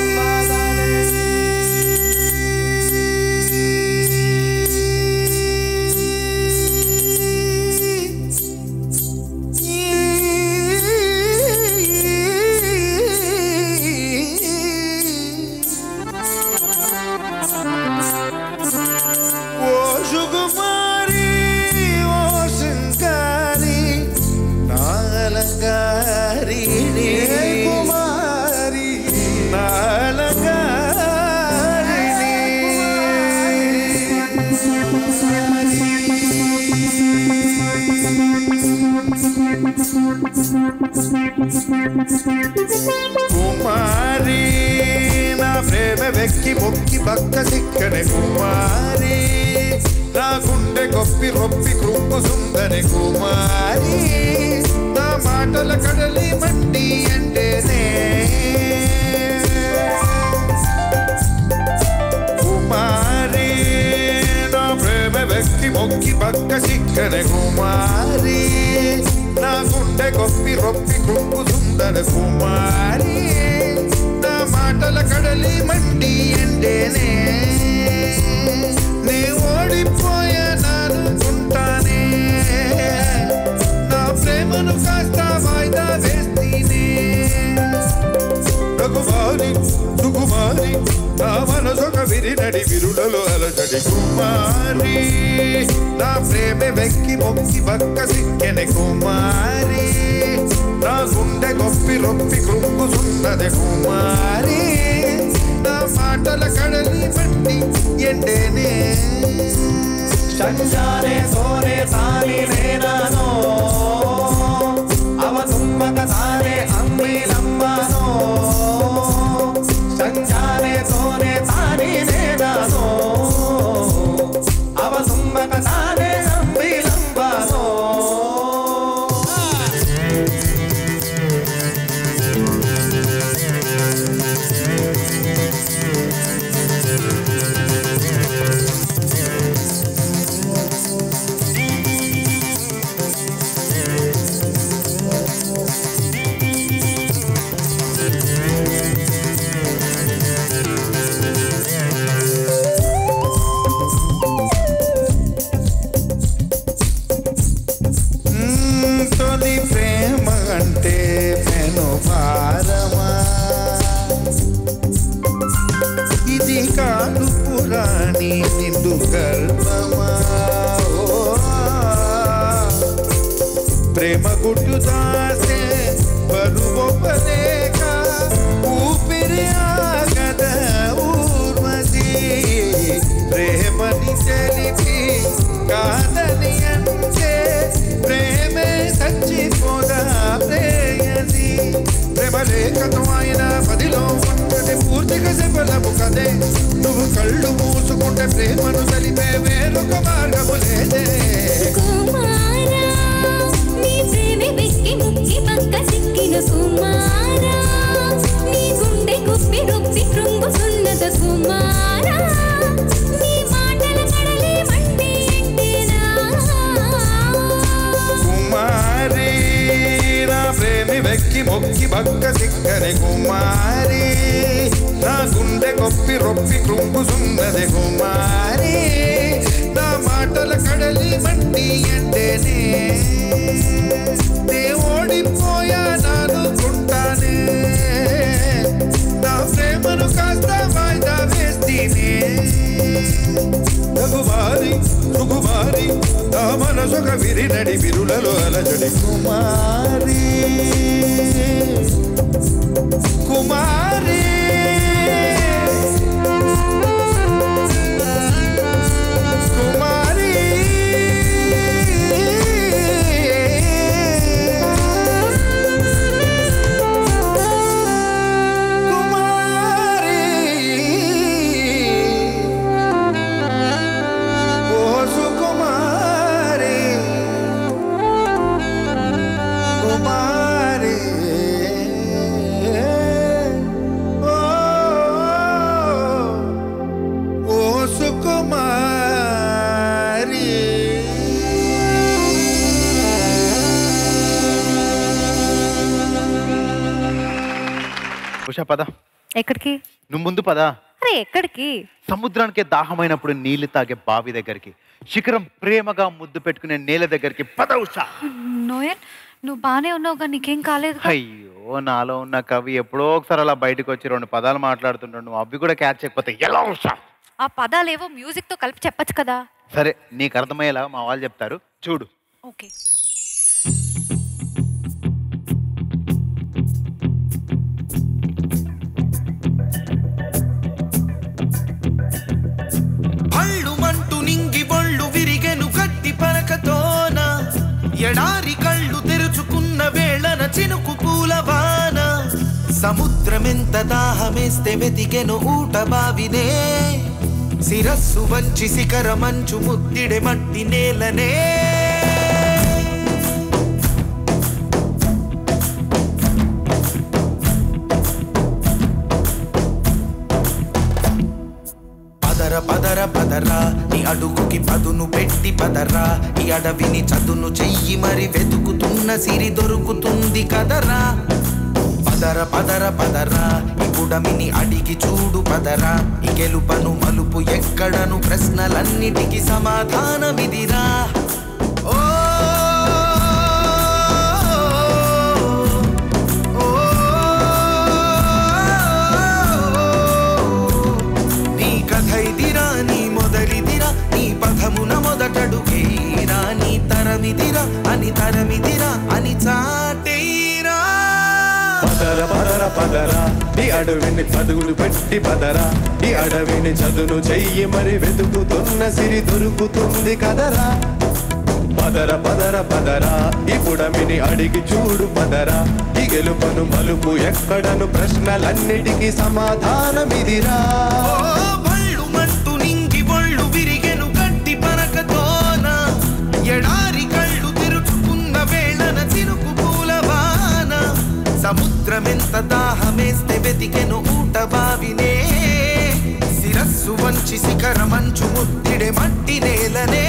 కుమారి నా ప్రేమ వెక్కి మొక్కి భక్త సిక్కనే కుమారి నా గుండె గొప్పి రొప్పి కృంపు సుందరి కుమారి నా మాటల కడలి మండి అంటేనే కుమారి నా ప్రేమ వెక్కి మొక్కి భక్త సిక్కనే కుమారి నా గుండె గొప్పి రొప్పి కృంపు సుందర కుమారి నా మాటల కడలి మండి ఎండేనే నే ఓడిపోయాననుకుంటానే నా ప్రేమను కాస్త వాయిదా వేస్తీనే రఘుమారి సుకుమారి నా మనసొక విరినడి విరులలో అలజడి కుమారి నా ప్రేమ వెక్కి మొక్కి భక్క సిక్కెనే కుమారి నా గుండె గొప్పి రొప్పి కృంగు సున్నది కుమారి నా మాటల కడలి మండి ఎండేనే సంజానే సోనే తాని నేనానో అవ తుంబక తానే అంబీలంబానో సంజానే సోనే తాని నేనానో అవ తుంబక తానే అంబీలంబానో తొలి ప్రేమ అంటే పెను భారమా ఇది కాదు పురాణి నిండు గర్భమా ప్రేమ గుట్టు దాసే బరువొప్పలేక ఊపిరి ఆగద ఊర్వశి ప్రేమని తెలిపి కాదని అంటే ప్రేమే సచ్చిపోదా ప్రేయసి ప్రేమ లేఖతో ఆయన పదిలో ఉన్నది పూర్తిగా చెప్పలము కదే నువ్వు కళ్ళు మూసుకుంటే ప్రేమను తెలిపే వేరొక మార్గము లేదే కుమారా నీ ప్రేమ వెక్కి ముక్కి పక్క సిక్కిన కుమారా నీ గుండె గుప్పి రొప్పి కృంగు సున్నద కుమారా నీ మాటల కడలి మండి ఎండేనా కుమారి నా ప్రేమి వెక్కి మొక్కి భక్క సిక్కని కుమారి నా గుండె గొప్పి రొప్పి కృంగు సున్నది కుమారి నా మాటల కడలి మండి ఎండేనే నే ఓడిపోయాననుకుంటానే నా ప్రేమను కాస్త వాయిదా వేస్తీనే రఘుమారి సుకుమారి నా మనసొక విరినడి విరులలో అలజడి కుమారి కుమారి కుమారి కుమారి ఓ పద. ఎక్కడికి? నువ్వు ముందు పదా. అరే ఎక్కడికి? సముద్రానికి దాహమైనప్పుడు నీళ్లు తాగే బావి దగ్గరికి, శిఖరం ప్రేమగా ముద్దు పెట్టుకునే నేల దగ్గరికి పద ఉషా. నోయల్ నువ్వు బానే ఉన్నావుగా, నీకేం కాలేదు? అయ్యో నాలో ఉన్న కవి ఎప్పుడో ఒకసారి అలా బయటకు వచ్చి రెండు పదాలు మాట్లాడుతుంటాడు, నువ్వు అవి కూడా క్యాచ్ చేయకపోతే ఎలా ఉషా? ఆ పదాలేవో మ్యూజిక్ తో కలిపి చెప్పచ్చు కదా. సరే నీకు అర్థమయ్యేలా మా వాళ్ళు చెప్తారు చూడు. ఓకే. అళ్ళుమంటూ నింగి బొళ్ళు విరిగెను గట్టి పలకతోన, ఎడారి కళ్ళు తెరుచుకున్న వేళన చినుకు పూలవాన, సముద్రమెంత దాహమేస్తే వెతికెను ఊట బావినే, శిరస్సు వంచి శిఖర మంచు ముద్దిడే మట్టి నేలనే. పదర పదర పదరా నీ అడుగుకి పదును పెట్టి పదరా, ఈ అడవిని చదును చెయ్యి మరి వెతుకుతున్న సిరి దొరుకుతుంది కదరా. పదర పదర పదరా ఈ పుడమిని అడిగి చూడు పదరా, ఈ గెలుపను మలుపు ఎక్కడను ప్రశ్నలన్నిటికీ సమాధానమిదిరా. ఓ కథైదిరా నీ మొదలిదిరా, నీ పథమున మొదటడుగేరా, నీ తరమిదిరా అని తరమిదిరా అని చాటేరా. పదర పదర పదరా ఈ అడవిని పదుగులు పెట్టి పదరా, ఈ అడవిని చదును చెయ్యి మరి వెతుకుతున్న సిరి దొరుకుతుంది కదరా. పదర పదర పదరా ఈ పుడమిని అడిగి చూడు పదరా, ఈ గెలుపను మలుపు ఎక్కడను ప్రశ్నలన్నిటికీ సమాధానమిదిరా. ఎడారి కళ్ళు తెరుచుకున్న వేళన చినుకు పూలవాన, సముద్రమెంత దాహమేస్తే వెతికెను ఊట బావినే, శిరస్సు వంచి శిఖర మంచు ముద్దిడే మట్టి నేలనే.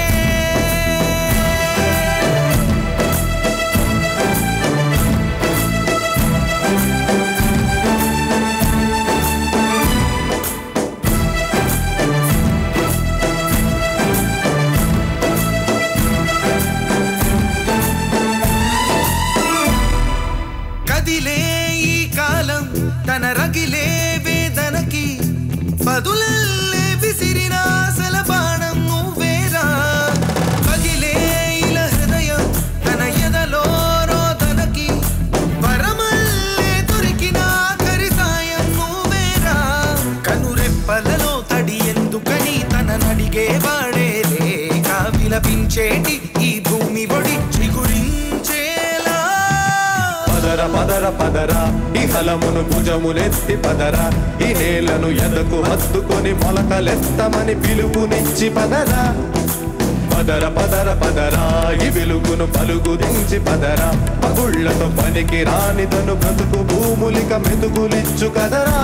కదిలే ఈ కాలం తన రగిలే వేదనకి బదులల్లే విసిరిన ఆశల బాణం నువ్వేరా. పగిలే ఇల హృదయం తన ఎదలో రోదనకి వరమల్లే దొరికిన ఆఖరి సాయం నువ్వేరా. కనురెప్పలలో తడి ఎందుకని తన నడిగే వాడే లేక విలపించేటి ఈ భూమి ఒడి చిగురించేలా. పదర పదర పదరా ఈ ఫలమును భుజములెత్తి పదరా, ఈ నేలను ఎదకు హత్తుకొని మొలకలెత్తమని పిలుపునిచ్చి పదరా. పదర పదర పదరా ఈ వెలుగును పలుగు దించి పదరా, పగుళ్లతో పనికి రానిదను బ్రతుకు భూములిక మెతుకులిచ్చు కదరా.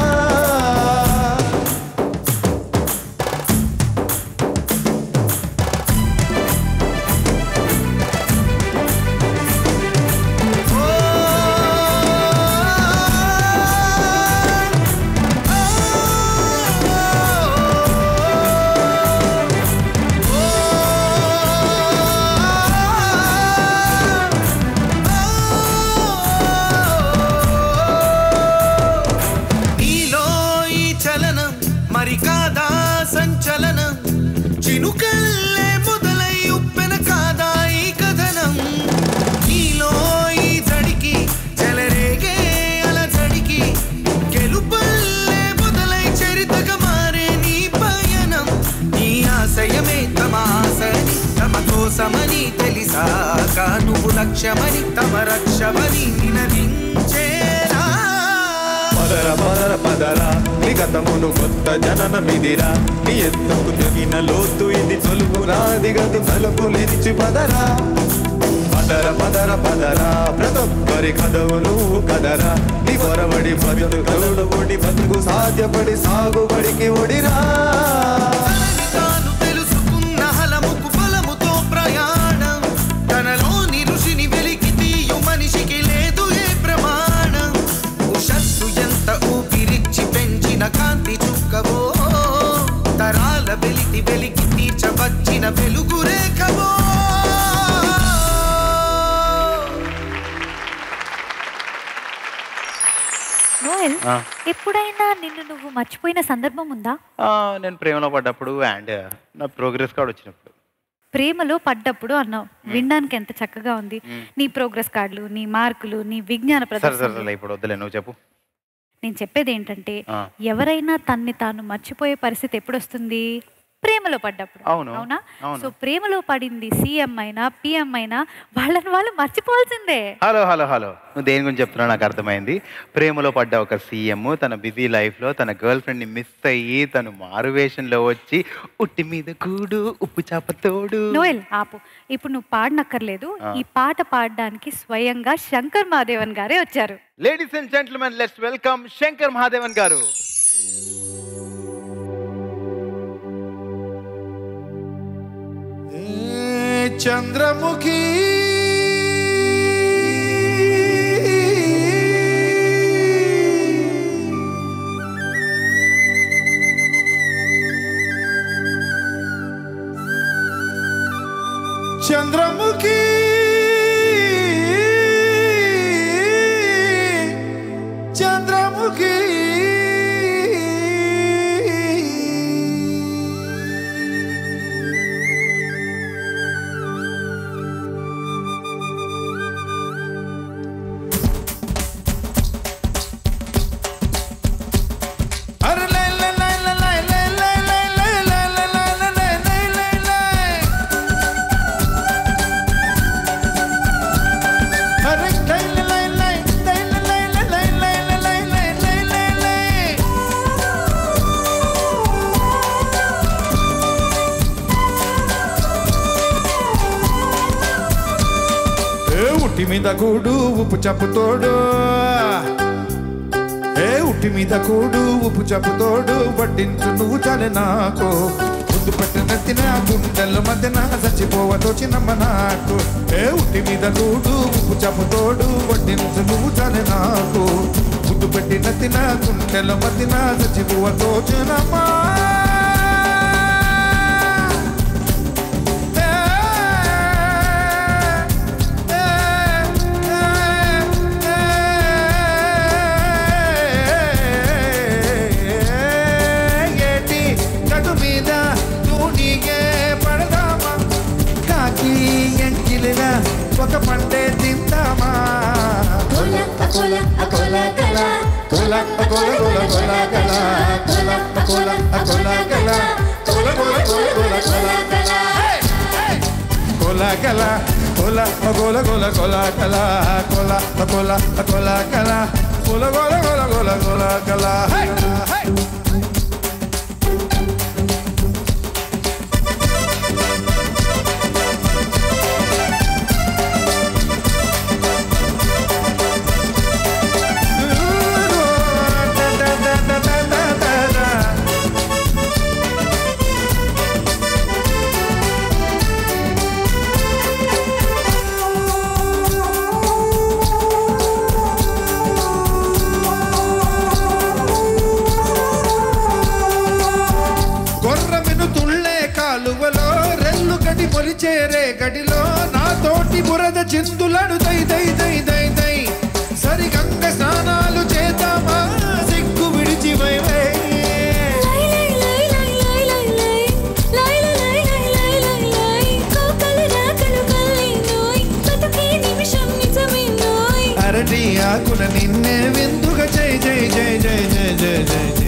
మరి కాదా సంచలనం, చినుకల్లే మొదలై ఉప్పెన కాదా ఈ కథనం. నీలో ఈ జడికి చెలరేగే అల జడికి గెలుపల్లే మొదలై చరితగా మారే నీ పయనం. నీ ఆశయమే తమ ఆశని తమ కోసమని తెలిసాక నువ్వు లక్ష్యమని తమ రక్షమని నినదించేరా. పదర పదర పదరా నీ గతమును కొత్త జననమిదిరా, నీ ఎత్తుకు తగిన లోతు ఇది తొలుపు నాది గదు తలుపులిచ్చి పదరా. పదర పదర పదరా ప్రతొక్కరి కదవు నువ్వు కదరా, నీ పొరబడి బతుకు ఒడి బతుకు సాధ్యపడి సాగుబడికి ఒడిరా. తాను తెలుసుకున్న హలముకు బలముతో ప్రయాణం, తనలోని ఋషిని వెలికి తీయు మనిషికి లేదు ఏ ప్రమాణం. ఉషస్సు ఎంత ఊపిరి కాంతి చుక్కవో తరాల వెలితి వెలికి తీర్చవచ్చిన వెలుగు రేఖవో నోయల్, ఎప్పుడైనా నిన్ను నువ్వు మర్చిపోయిన సందర్భం ఉందా? నేను ప్రేమలో పడ్డప్పుడు అండ్ నా ప్రోగ్రెస్ కార్డ్ వచ్చినప్పుడు. ప్రేమలో పడ్డప్పుడు అన్నావు, వినడానికి ఎంత చక్కగా ఉంది. నీ ప్రోగ్రెస్ కార్డులు, నీ మార్కులు, నీ విజ్ఞాన ప్రదర్శన. ఇప్పుడు వద్దులే, నువ్వు చెప్పు. నేను చెప్పేది ఏంటంటే, ఎవరైనా తన్ని తాను మర్చిపోయే పరిస్థితి ఎప్పుడు వస్తుంది? ప్రేమలో పడ్డప్పుడు. అవును, అవునా? సో ప్రేమలో పడింది సీఎం అయినా పిఎం అయినా వాళ్ళని వాళ్ళు మర్చిపోవాల్సిందే. హలో హలో హలో నువ్వు దేని గురించి చెప్తున్నావు నాకు అర్థమైంది. ప్రేమలో పడ్డ ఒక సీఎం తన బిజీ లైఫ్లో తన గర్ల్ ఫ్రెండ్ని మిస్ అయ్యి తను మారువేషంలో వచ్చి ఉట్టి మీద కూడు ఉప్పు చేప తోడు. నోయల్ ఆపు, ఇప్పుడు నువ్వు పాడనక్కర్లేదు. ఈ పాట పాడడానికి స్వయంగా శంకర్ మహాదేవన్ గారే వచ్చారు. Ladies and gentlemen, let's welcome Shankar Mahadevan garu. Chandramukhi Chandramukhi Chandramukhi ఉట్టి మీద కూడు ఉప్పు చప్పు తోడు, ఏ ఉట్టి మీద కూడు ఉప్పు చప్పు తోడు, వడ్డించు నువ్వు చాలే నాకు. ముందు పెట్టిన తిన గుండెల మధ్యన చచ్చిపోవతో చిన్నమ్మ నాకు. ఏ ఉట్టి మీద కూడు ఉప్పు చప్పు తోడు, వడ్డించు నువ్వు చాలే నాకు. ముందు పెట్టిన తిన గుండెల మధ్యన చచ్చిపోవతో చిన్నమ్మ. ఒక పండే తిందామా కోల కోల కోల కల కోల కోల కోల కోల కల కోల కోల కోల కల కోల కోల కోల కోల కల కోల కల కోల కోల కోల కోల కల కోల కోల కోల కల కోల కోల కోల కోల కోల కల. చేరే గడిలో నా తోటి బురద చిందులను దై దై దై దై దై సరి గంగ స్నానాలు చేద్దామా సిగ్గు విడిచి వై వై అరటి ఆకుల నిన్నే విందుగా జై జై జై జై జై జై జై జై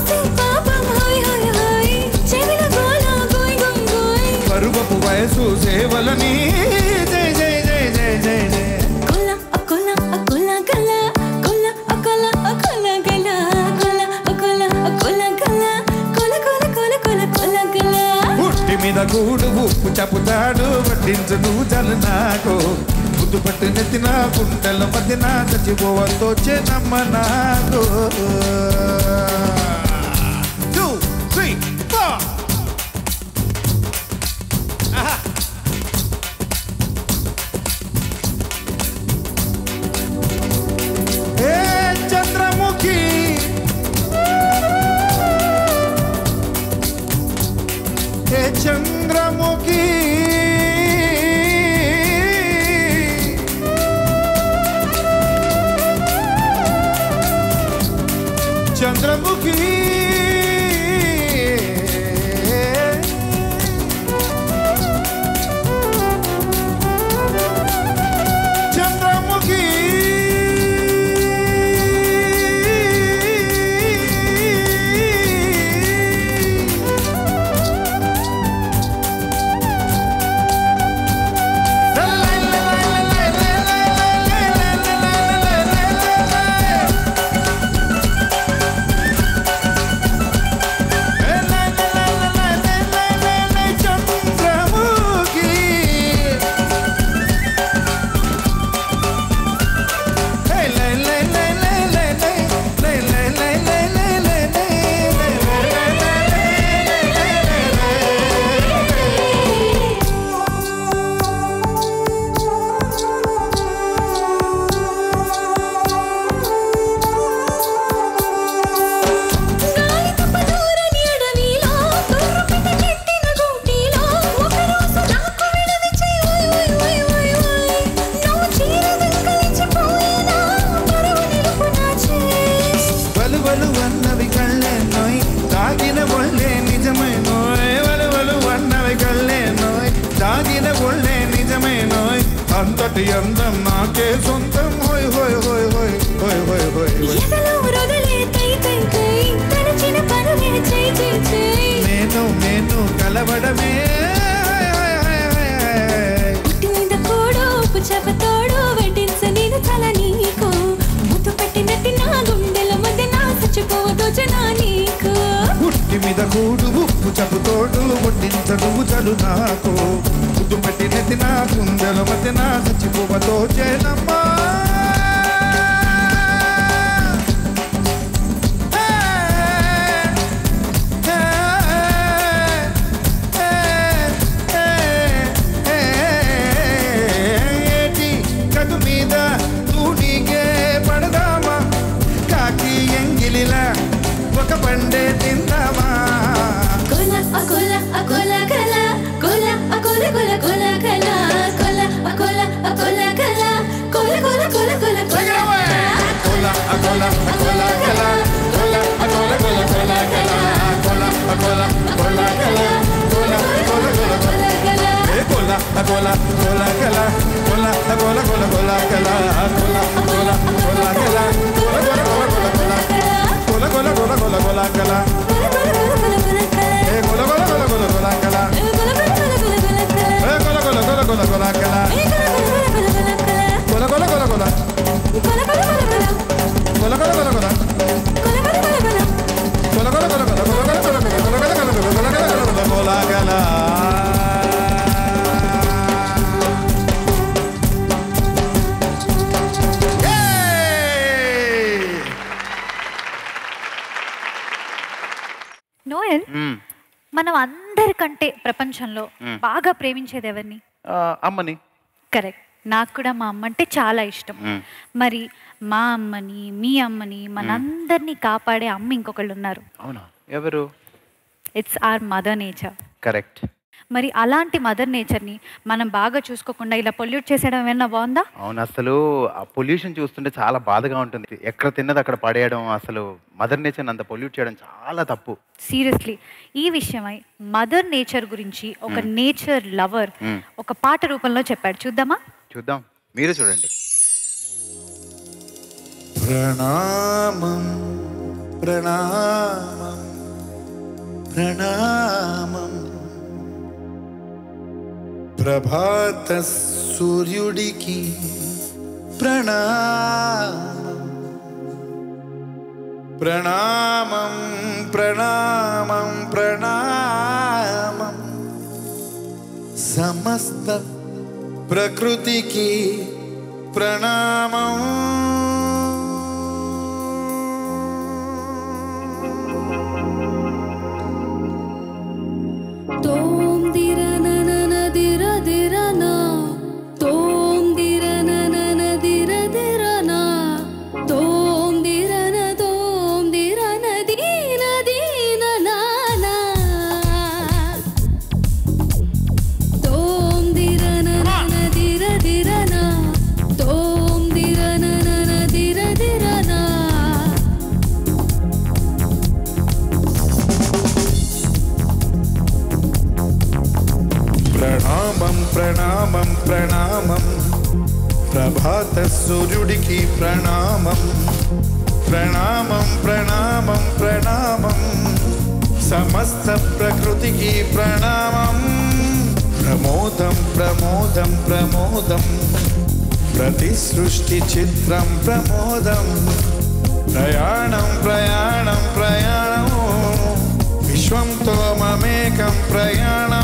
పరువపు వయసు సేవలని జై జై జై జై జై జై కొల కొల కొల గల కొల కొల కొల గల కొల కొల కొల గల కొల కొల కొల కొల కొల గల ఉట్టి మీద కూడు ఉప్పు చప్పుతాడు వడ్డించు నువ్వు చలు నాకు ముద్దు పట్టు నెత్తిన గుండెల మధ్యన చచ్చిపోవతో చెనమ్మ నాకు. Two, three, four. Chandramukhi Chandramukhi Chandramukhi Chandramukhi అంతటి అందం నాకే సొంతం హోయ్ హోయ్ హోయ్ హోయ్ హోయ్ హోయ్ హోయ్ నేను నేను కలవడమే చెప్పతోడు వెడ్డించ నేను తల నీకు ముద్దు పెట్టినట్టు నా గుండెల మధ్య నా చచ్చిపోవద్దు జనా నీకు ఉట్టి మీద కూడు ఉప్పు చెప్పుతోడు వడ్డించ నువ్వు చలు నాకు ముద్దు పెట్టినట్టు నా గుండెల మధ్య నా చచ్చిపోవద్దు జనమ్మా ఒక బండే తిందామా కొల అకొల అకొల కల కొల అకొల కొల కొల కల కొల అకొల అకొల కల కొల కొల కొల కొల కొల కొల అకొల అకొల కల కొల అకొల కొల కొల కల కొల అకొల కొల కల కొల కొల కొల కొల కల ఏ కొల అకొల కొల కల కొల అకొల కొల కొల కల కొల అకొల కొల కల కొల కొల కొల కొల కొల Gola gola gola gola gola gala. Eh gola gola gola gola gola gala. Eh gola gola gola gola gola gola gala. Gola gola gola gola. Gola gola gola gola. Gola gola gola gola. Gola gola gola gola. Gola gola gola gola. Gola gola gola gola. Gola gola gola gola gala. Noel మనం అందరికంటే ప్రపంచంలో బాగా ప్రేమించేది ఎవరిని? అమ్మని. Correct. నాకు కూడా మా అమ్మ అంటే చాలా ఇష్టం. మరి మా అమ్మని మీ అమ్మని మనందరినీ కాపాడే అమ్మ ఇంకొకళ్ళు ఉన్నారు. అవునా? ఎవరు? It's our mother nature. Correct. మరి అలాంటి మదర్ నేచర్ని మనం బాగా చూసుకోకుండా ఇలా పొల్యూట్ చేసేయడం ఏమన్నా బాగుందా? అవును, అసలు ఆ పొల్యూషన్ చూస్తుంటే చాలా బాధగా ఉంటుంది. ఎక్కడ తిన్నది అక్కడ పడేయడం, అసలు మదర్ నేచర్ని అంత పొల్యూట్ చేయడం చాలా తప్పు. సీరియస్లీ ఈ విషయమై మదర్ నేచర్ గురించి ఒక నేచర్ లవర్ ఒక పాట రూపంలో చెప్పాడు. చూద్దామా? చూద్దాం, మీరు చూడండి. ప్రణామం ప్రణామం ప్రణామం ప్రభాత సూర్యుడికి ప్రణామం ప్రణామం ప్రణామం ప్రణామం సమస్త ప్రకృతికి ప్రణామం. తోం దిర నన దిర దిర నా తోం దిర నన దిర దిర నా తోం దిర న తోం దిర న దీన దీన నా నా ప్రణామం ప్రణామం ప్రణామం ప్రభాత సూర్యుడికి ప్రణామం ప్రణామం ప్రణామం ప్రణామం సమస్త ప్రకృతికి ప్రణామం ప్రమోదం ప్రమోదం ప్రమోదం ప్రతి సృష్టి చిత్రం ప్రమోదం ప్రయాణం ప్రయాణం ప్రయాణం విశ్వంతో మమేకం ప్రయాణం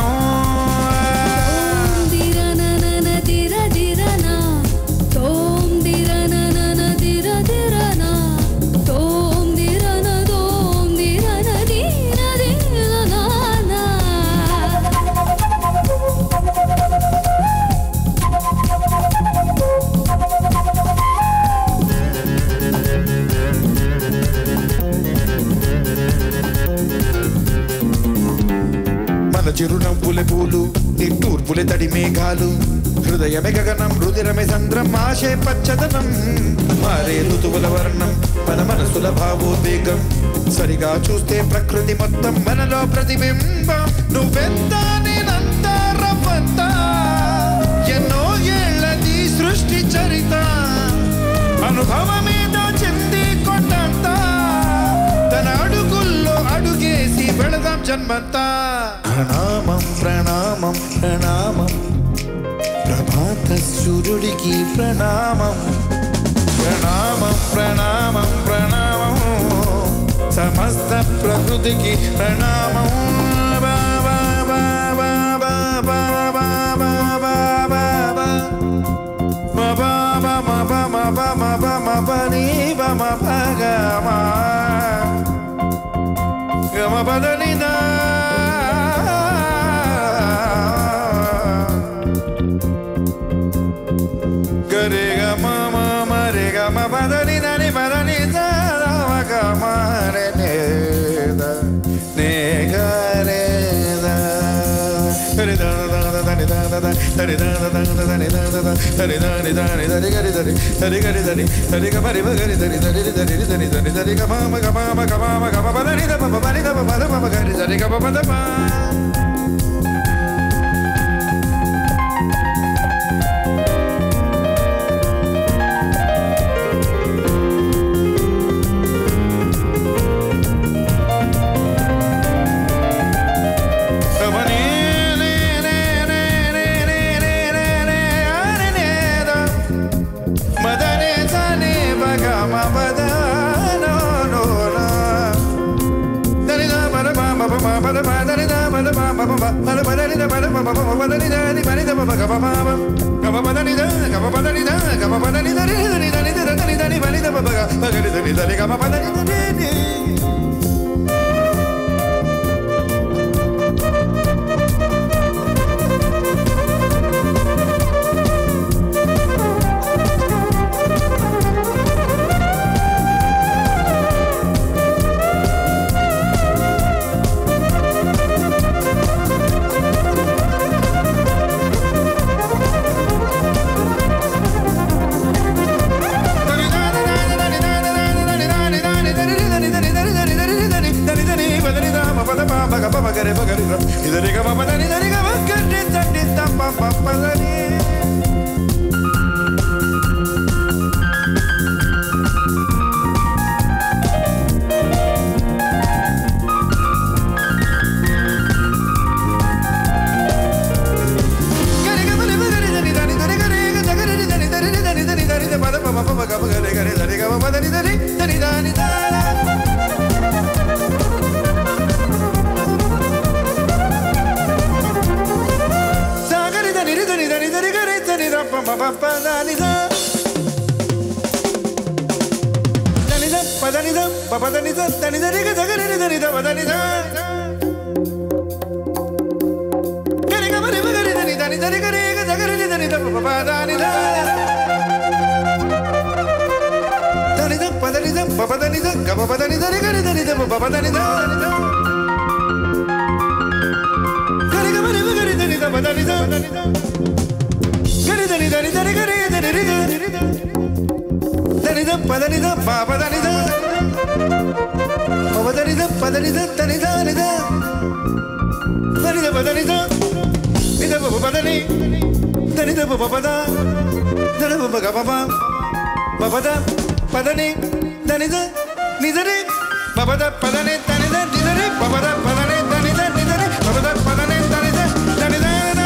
చిరునవ్వులే పూలు నిట్టూర్పులే తడి మేఘాలు హృదయమే గగనం రుదిరమే సంద్రం ఆశే పచ్చదనం మారే ఋతువుల వర్ణం మన మనసుల భావోద్వేగం సరిగా చూస్తే ప్రకృతి మొత్తం మనలో ప్రతిబింబం నువ్వెంత నేనంత రవ్వంత ఎన్నో ఏళ్ళది సృష్టి చరిత అనుభవమేదో చెంది కొండంత తన అడుగుల్లో అడుగేసి వెళదాం జన్మంతా ప్రణామం ప్రణామం ప్రణామం ప్రభాత సూర్యుడికి ప్రణామం ప్రణామం ప్రణామం ప్రణామం సమస్త ప్రకృతికి ప్రణామం బాబా బాబా బాబా బాబా బాబా బాబా బాబా బాబా మబని బమ భగమా గమ బదనిదా గరే గమ మమ రే గమ బదని నని బదని దవ గమ రే నే ద నే గరే ద గరి ద ద ద దని ద ద ద దని ద ద ద దని ద ద ద దని దని దని దని గరి దని దని గరి దని దని గమ రి గరి దని దని దని దని దని దని గమ మ గమ మ గమ మ గమ బదని ద బ బని ద బ ద మ గరి దని గమ బ ద బ పదని పపద దడ పగ పప పపద పదని దనిద నిదరి పపద పదని దనిద నిదరి పపద పదని దనిద నిదరి పపద పదని దనిద దనిద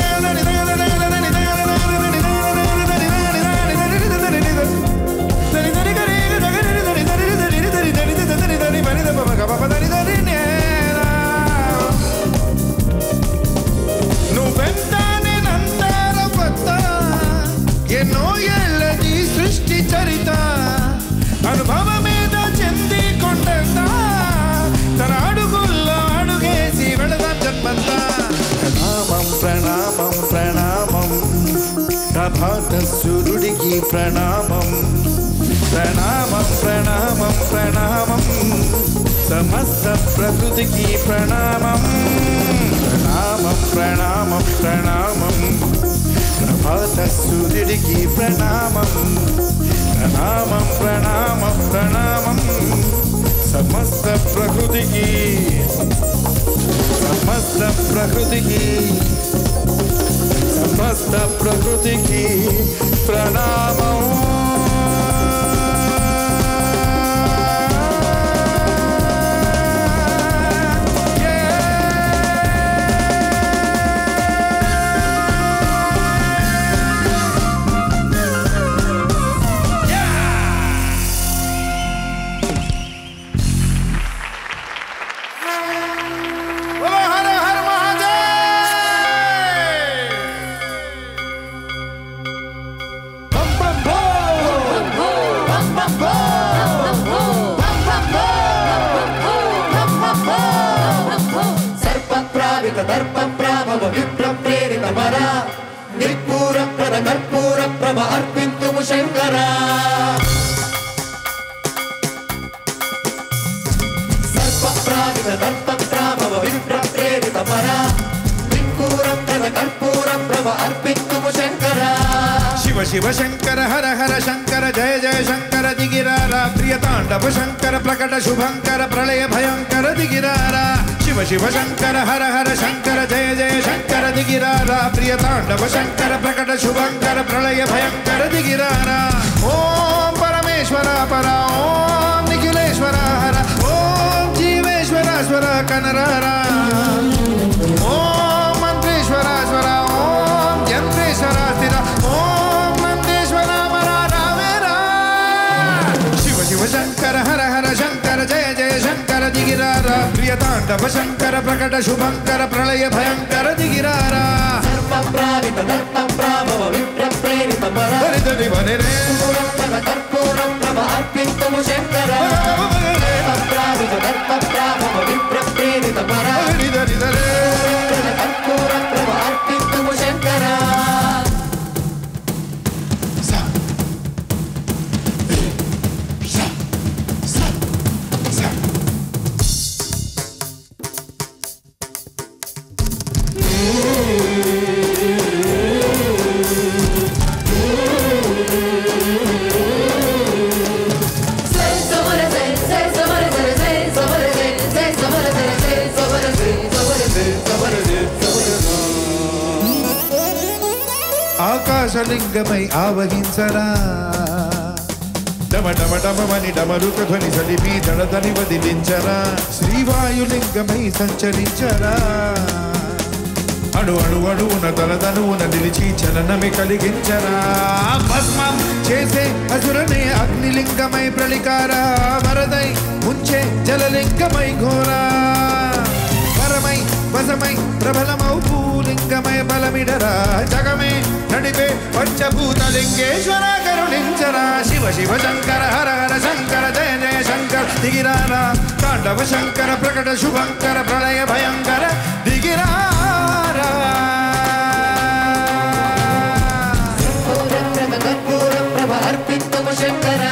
నువ్వెంతానే నందార కొత్త ఎన్నో ఏళ్ళది సృష్టి చరిత అనుభవ మీద చెంది కొండంతా తన అడుగుల్లో అడుగేసి వెళదాం జన్మంతా ప్రణామం ప్రణామం ప్రణామం ప్రభాత సూర్యుడికి ప్రణామం ప్రణామం ప్రణామం ప్రణామం సమస్త ప్రకృతికి ప్రణామం ప్రణామం ప్రణామం ప్రణామం ప్రభాత సూర్యుడికి ప్రణామం ప్రణామం ప్రణామం ప్రణామం సమస్త ప్రకృతికి సమస్త ప్రకృతికి సమస్త ప్రకృతికి ప్రణామం శివ శంకర హర హర శంకర జయ జయ శంకర దిగిరారా ప్రియ తాండవ శంకర ప్రకట శుభంకర ప్రళయ భయంకర దిగిరారా శివ శివ శంకర హర హర శంకర జయ జయ శంకర దిగిరారా ప్రియ తాండవ శంకర ప్రకట శుభంకర ప్రళయ భయంకర దిగిరారా ఓం పరమేశ్వర పర ఓం నిఖిలేశ్వర హర ఓం జీవేశ్వరాశ్వర కనరారా ఓం మంత్రేశ్వరాశ్వర ఓం యంత్రేశ్వర స్థిర ఓం నందేశ్వర మరారావేరా శివ శంకర హర హర శంకర జయ జయ శంకర దిగిరారా ప్రియ తాండవ శంకర ప్రకట శుభంకర ప్రళయ భయంకర దిగిరారా ఆకాశలింగమై ఆవహించరా డమ డమ డమని డమరుక ధ్వని సలిపి దడదని వదిలించరా శ్రీవాయులింగమై సంచరించరా అణు అణు అణువున తలదనువున నిలిచి చలనమి కలిగించరా భస్మం చేసే అసురనే అగ్నిలింగమై ప్రళికారా వరదై ముంచే జలలింగమై ఘోరా వరమై వసమై ప్రబలమౌ భూలింగమై బలమిడరా జగమే నడిపే పంచభూతలింగేశ్వర కరుణించరా శివ శివ శంకర హర హర శంకర జయ జయ శంకర దిగిరారా తాండవ శంకర ప్రకట శుభంకర ప్రళయ భయంకర దిగిరారా ప్రభ అర్పితము శంకర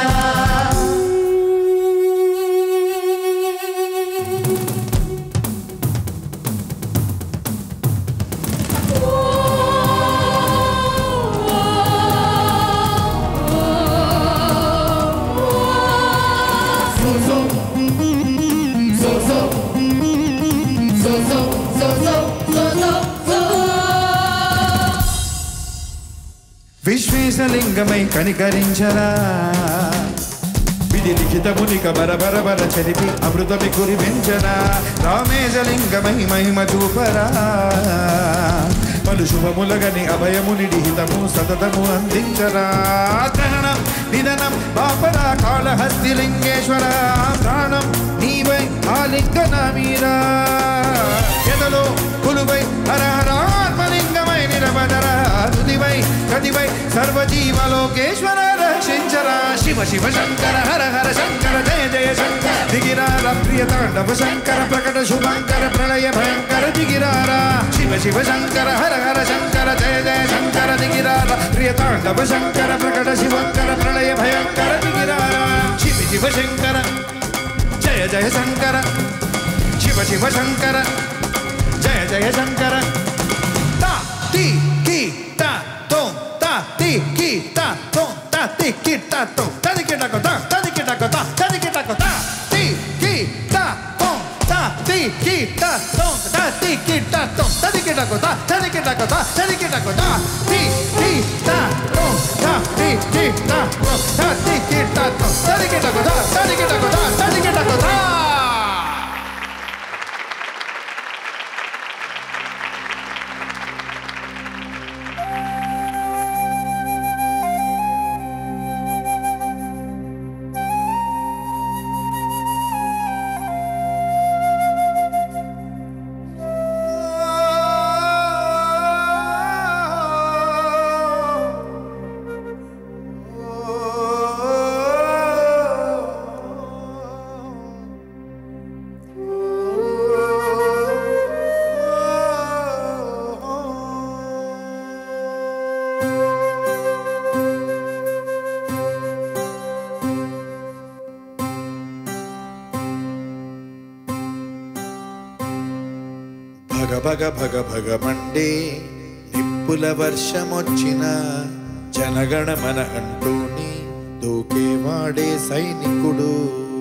So విశ్వేశలింగమై కనికరించరా విధి లిఖితమునిక బరబర బర చలిపి అమృతమి కురి వెంచరా రామేశలింగమై మహిమ చూపరా పలు శుభములగని అభయముని హితము సతతము అందించరా గ్రహణం నిధనం బాపరా కాళహస్తి లింగేశ్వర ప్రాణం నీవై ఆలింగన మీరా ఎదలో కులువై హర హరాత్మలింగమై నిరవదరా తుదివై గతివై సర్వజీవలోకేశ్వర రక్షించరా శివ శివ శంకర హర హర శంకర జయ జయ శంకర దిగిరార ప్రియ తాండవ శంకర ప్రకట శుభంకర ప్రళయ భయంకర దిగిరారా శివ శివ శంకర హర హర శంకర జయ జయ శంకర దిగిరార ప్రియ తాండవ శంకర ప్రకట శుభంకర ప్రళయ భయంకర దిగిరారా శివ శివ శంకర జయ జయ శంకర శివ శివ శంకర జయ జయ శంకర తా తి కి తా తోం తా తి కి తా తోం తా తి కి తా తోం తది కి టక తా తది కి టక తా తది కి టక తా తి కి తా తోం తా తి కి తా తోం తా తి కి తా తోం తది కి టక తా తది కి టక తా తది కి టక తా తి కి తా తోం తా తి కి తా తోం తా తి కి తా తోం తది కి టక తా తది కి టక తా తది కి టక తా భగ భగ భగ మండే నిప్పుల వర్షమొచ్చిన జనగణమన అంటూని దూకేవాడే సైనికుడు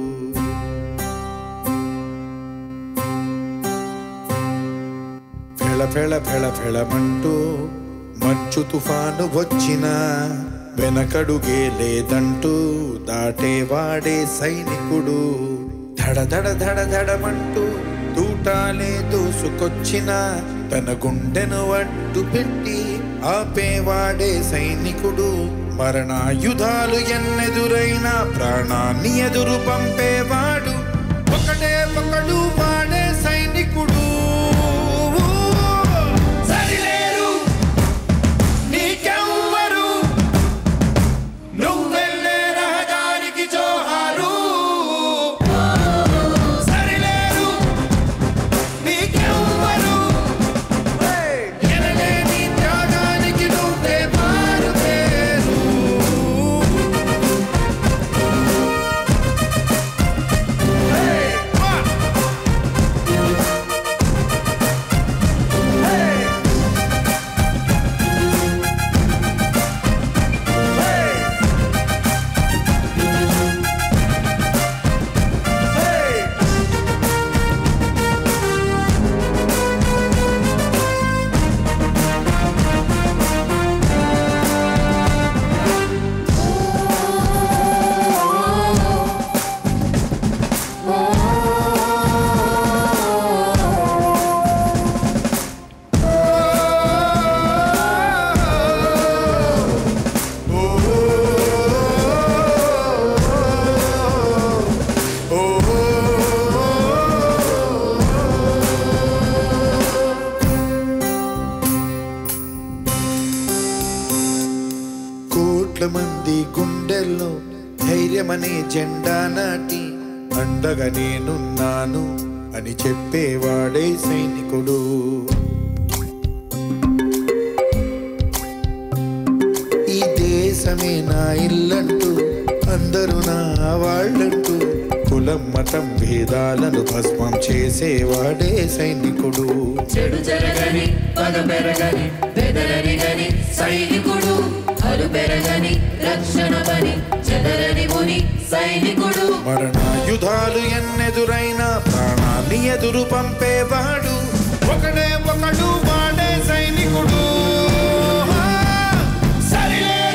ఫెళ ఫెళ ఫెళ ఫెళమంటూ మంచు తుఫాను వచ్చిన వెనకడుగే లేదంటూ దాటేవాడే సైనికుడు ధడ ధడ ధడ ధడమంటూ తూటాలే దూసుకొచ్చిన తన గుండెను అడ్డు పెట్టి ఆపేవాడే సైనికుడు మరణాయుధాలు ఎన్నెదురైనా ప్రాణాన్ని ఎదురు పంపేవాడు ఒకటే ఒకడు వాడే సైనికుడు సరిలేరు నీకెవ్వరు నువ్వెళ్ళే రహదారికి జోహారు మంది గుండెల్లో ధైర్యమనే జెండా నాటి అండగా నేనున్నాను అని చెప్పేవాడే సైనికుడు ఈ దేశమే నా ఇల్లంటూ అందరూ నా వాళ్ళంటూ కులం మతం భేదాలను భస్మం చేసేవాడే సైనికుడు చెడు జరగని పగ పెరగని బెదరని గని సైనికుడు అలు పెరగని రక్షణ పని చెదరని ముని సైనికుడు మరణాయుధాలు ఎన్నెదురైనా ప్రాణాన్ని ఎదురు పంపేవాడు ఒకడే ఒకడు వాడే సైనికుడు సరిలే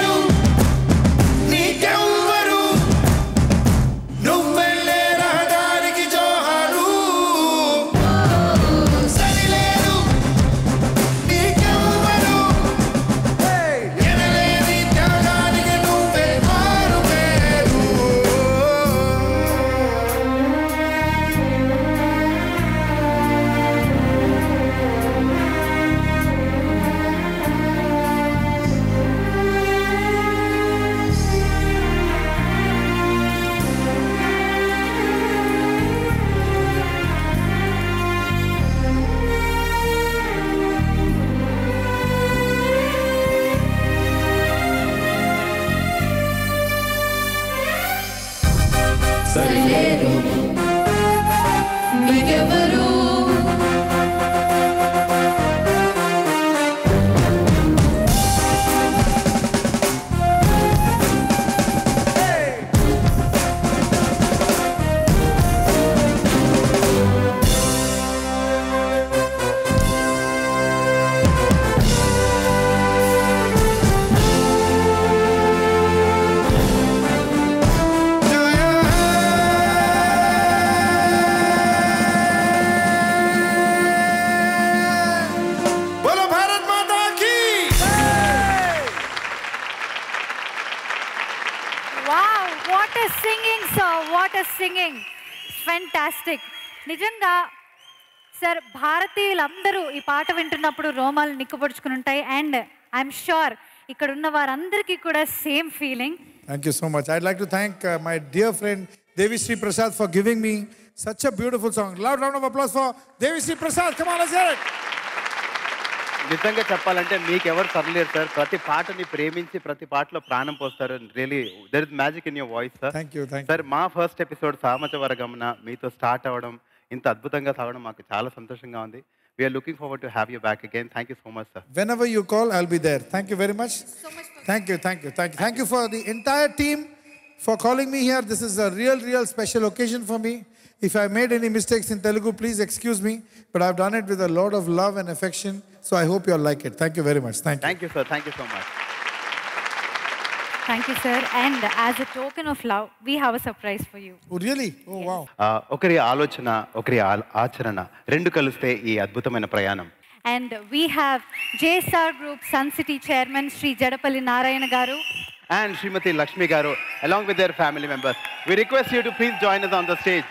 వాట్ అ సింగింగ్, ఫెంటాస్టిక్. నిజంగా సార్, భారతీయులందరూ ఈ పాట వింటున్నప్పుడు రోమాలు నిక్కుపొడుచుకుని ఉంటాయి. అండ్ ఐఎమ్ షూర్ ఇక్కడ ఉన్న వారందరికీ కూడా same feeling. Thank you so much. I'd like to thank uh, my dear friend Devi Sri Prasad for giving me such a beautiful song. Loud round of applause for Devi Sri Prasad. Come on, let's hear it. నిజంగా చెప్పాలంటే మీకు ఎవరు సర్లేరు sir. ప్రతి పాటని ప్రేమించి ప్రతి పాటలో ప్రాణం పోస్తారు. Really there is magic in your voice sir. Thank you thank sir, మా ఫస్ట్ ఎపిసోడ్ సామచవర గమన మీతో స్టార్ట్ అవ్వడం, ఇంత అద్భుతంగా సాగడం మాకు చాలా సంతోషంగా ఉంది. We're looking forward to have you back again. Thank you so much sir. Whenever you call, I'll be there. Thank you very much. So much. Thank you, thank you, thank you. Thank you for the entire team for calling me here. This is a real, real special occasion for me. If I made any mistakes in Telugu, please excuse me. But I've done it with a lot of love and affection. So I hope you'll like it. Thank you very much. Thank you. Thank you, sir. Thank you so much. Thank you, sir. And as a token of love, we have a surprise for you. Oh, really? Oh, wow. Uh, ఒకరి ఆలోచన, ఒకరి ఆ- ఆచరణ రెండు కలిస్తే ఈ అద్భుతమైన ప్రయాణం. And we have J S R Group Sun City Chairman Sri Jadapalli Narayana Garu And Srimati Lakshmi Garu, along with their family members. We request you to please join us on the stage.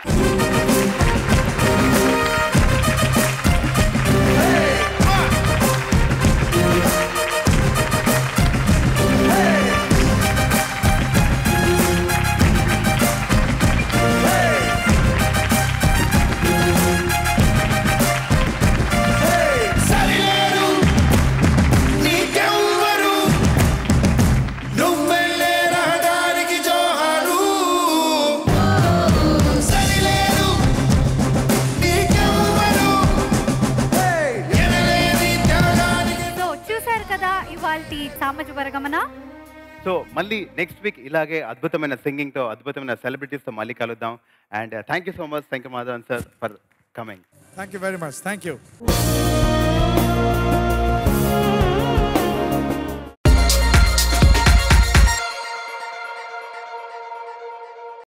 సామజవరగమన. So మళ్ళీ next week ఇలాగే అద్భుతమైన singing తో అద్భుతమైన celebrities తో మళ్ళీ కలుద్దాం. And thank you so much. Thank you Madhavan sir for coming. Thank you very much. Thank you.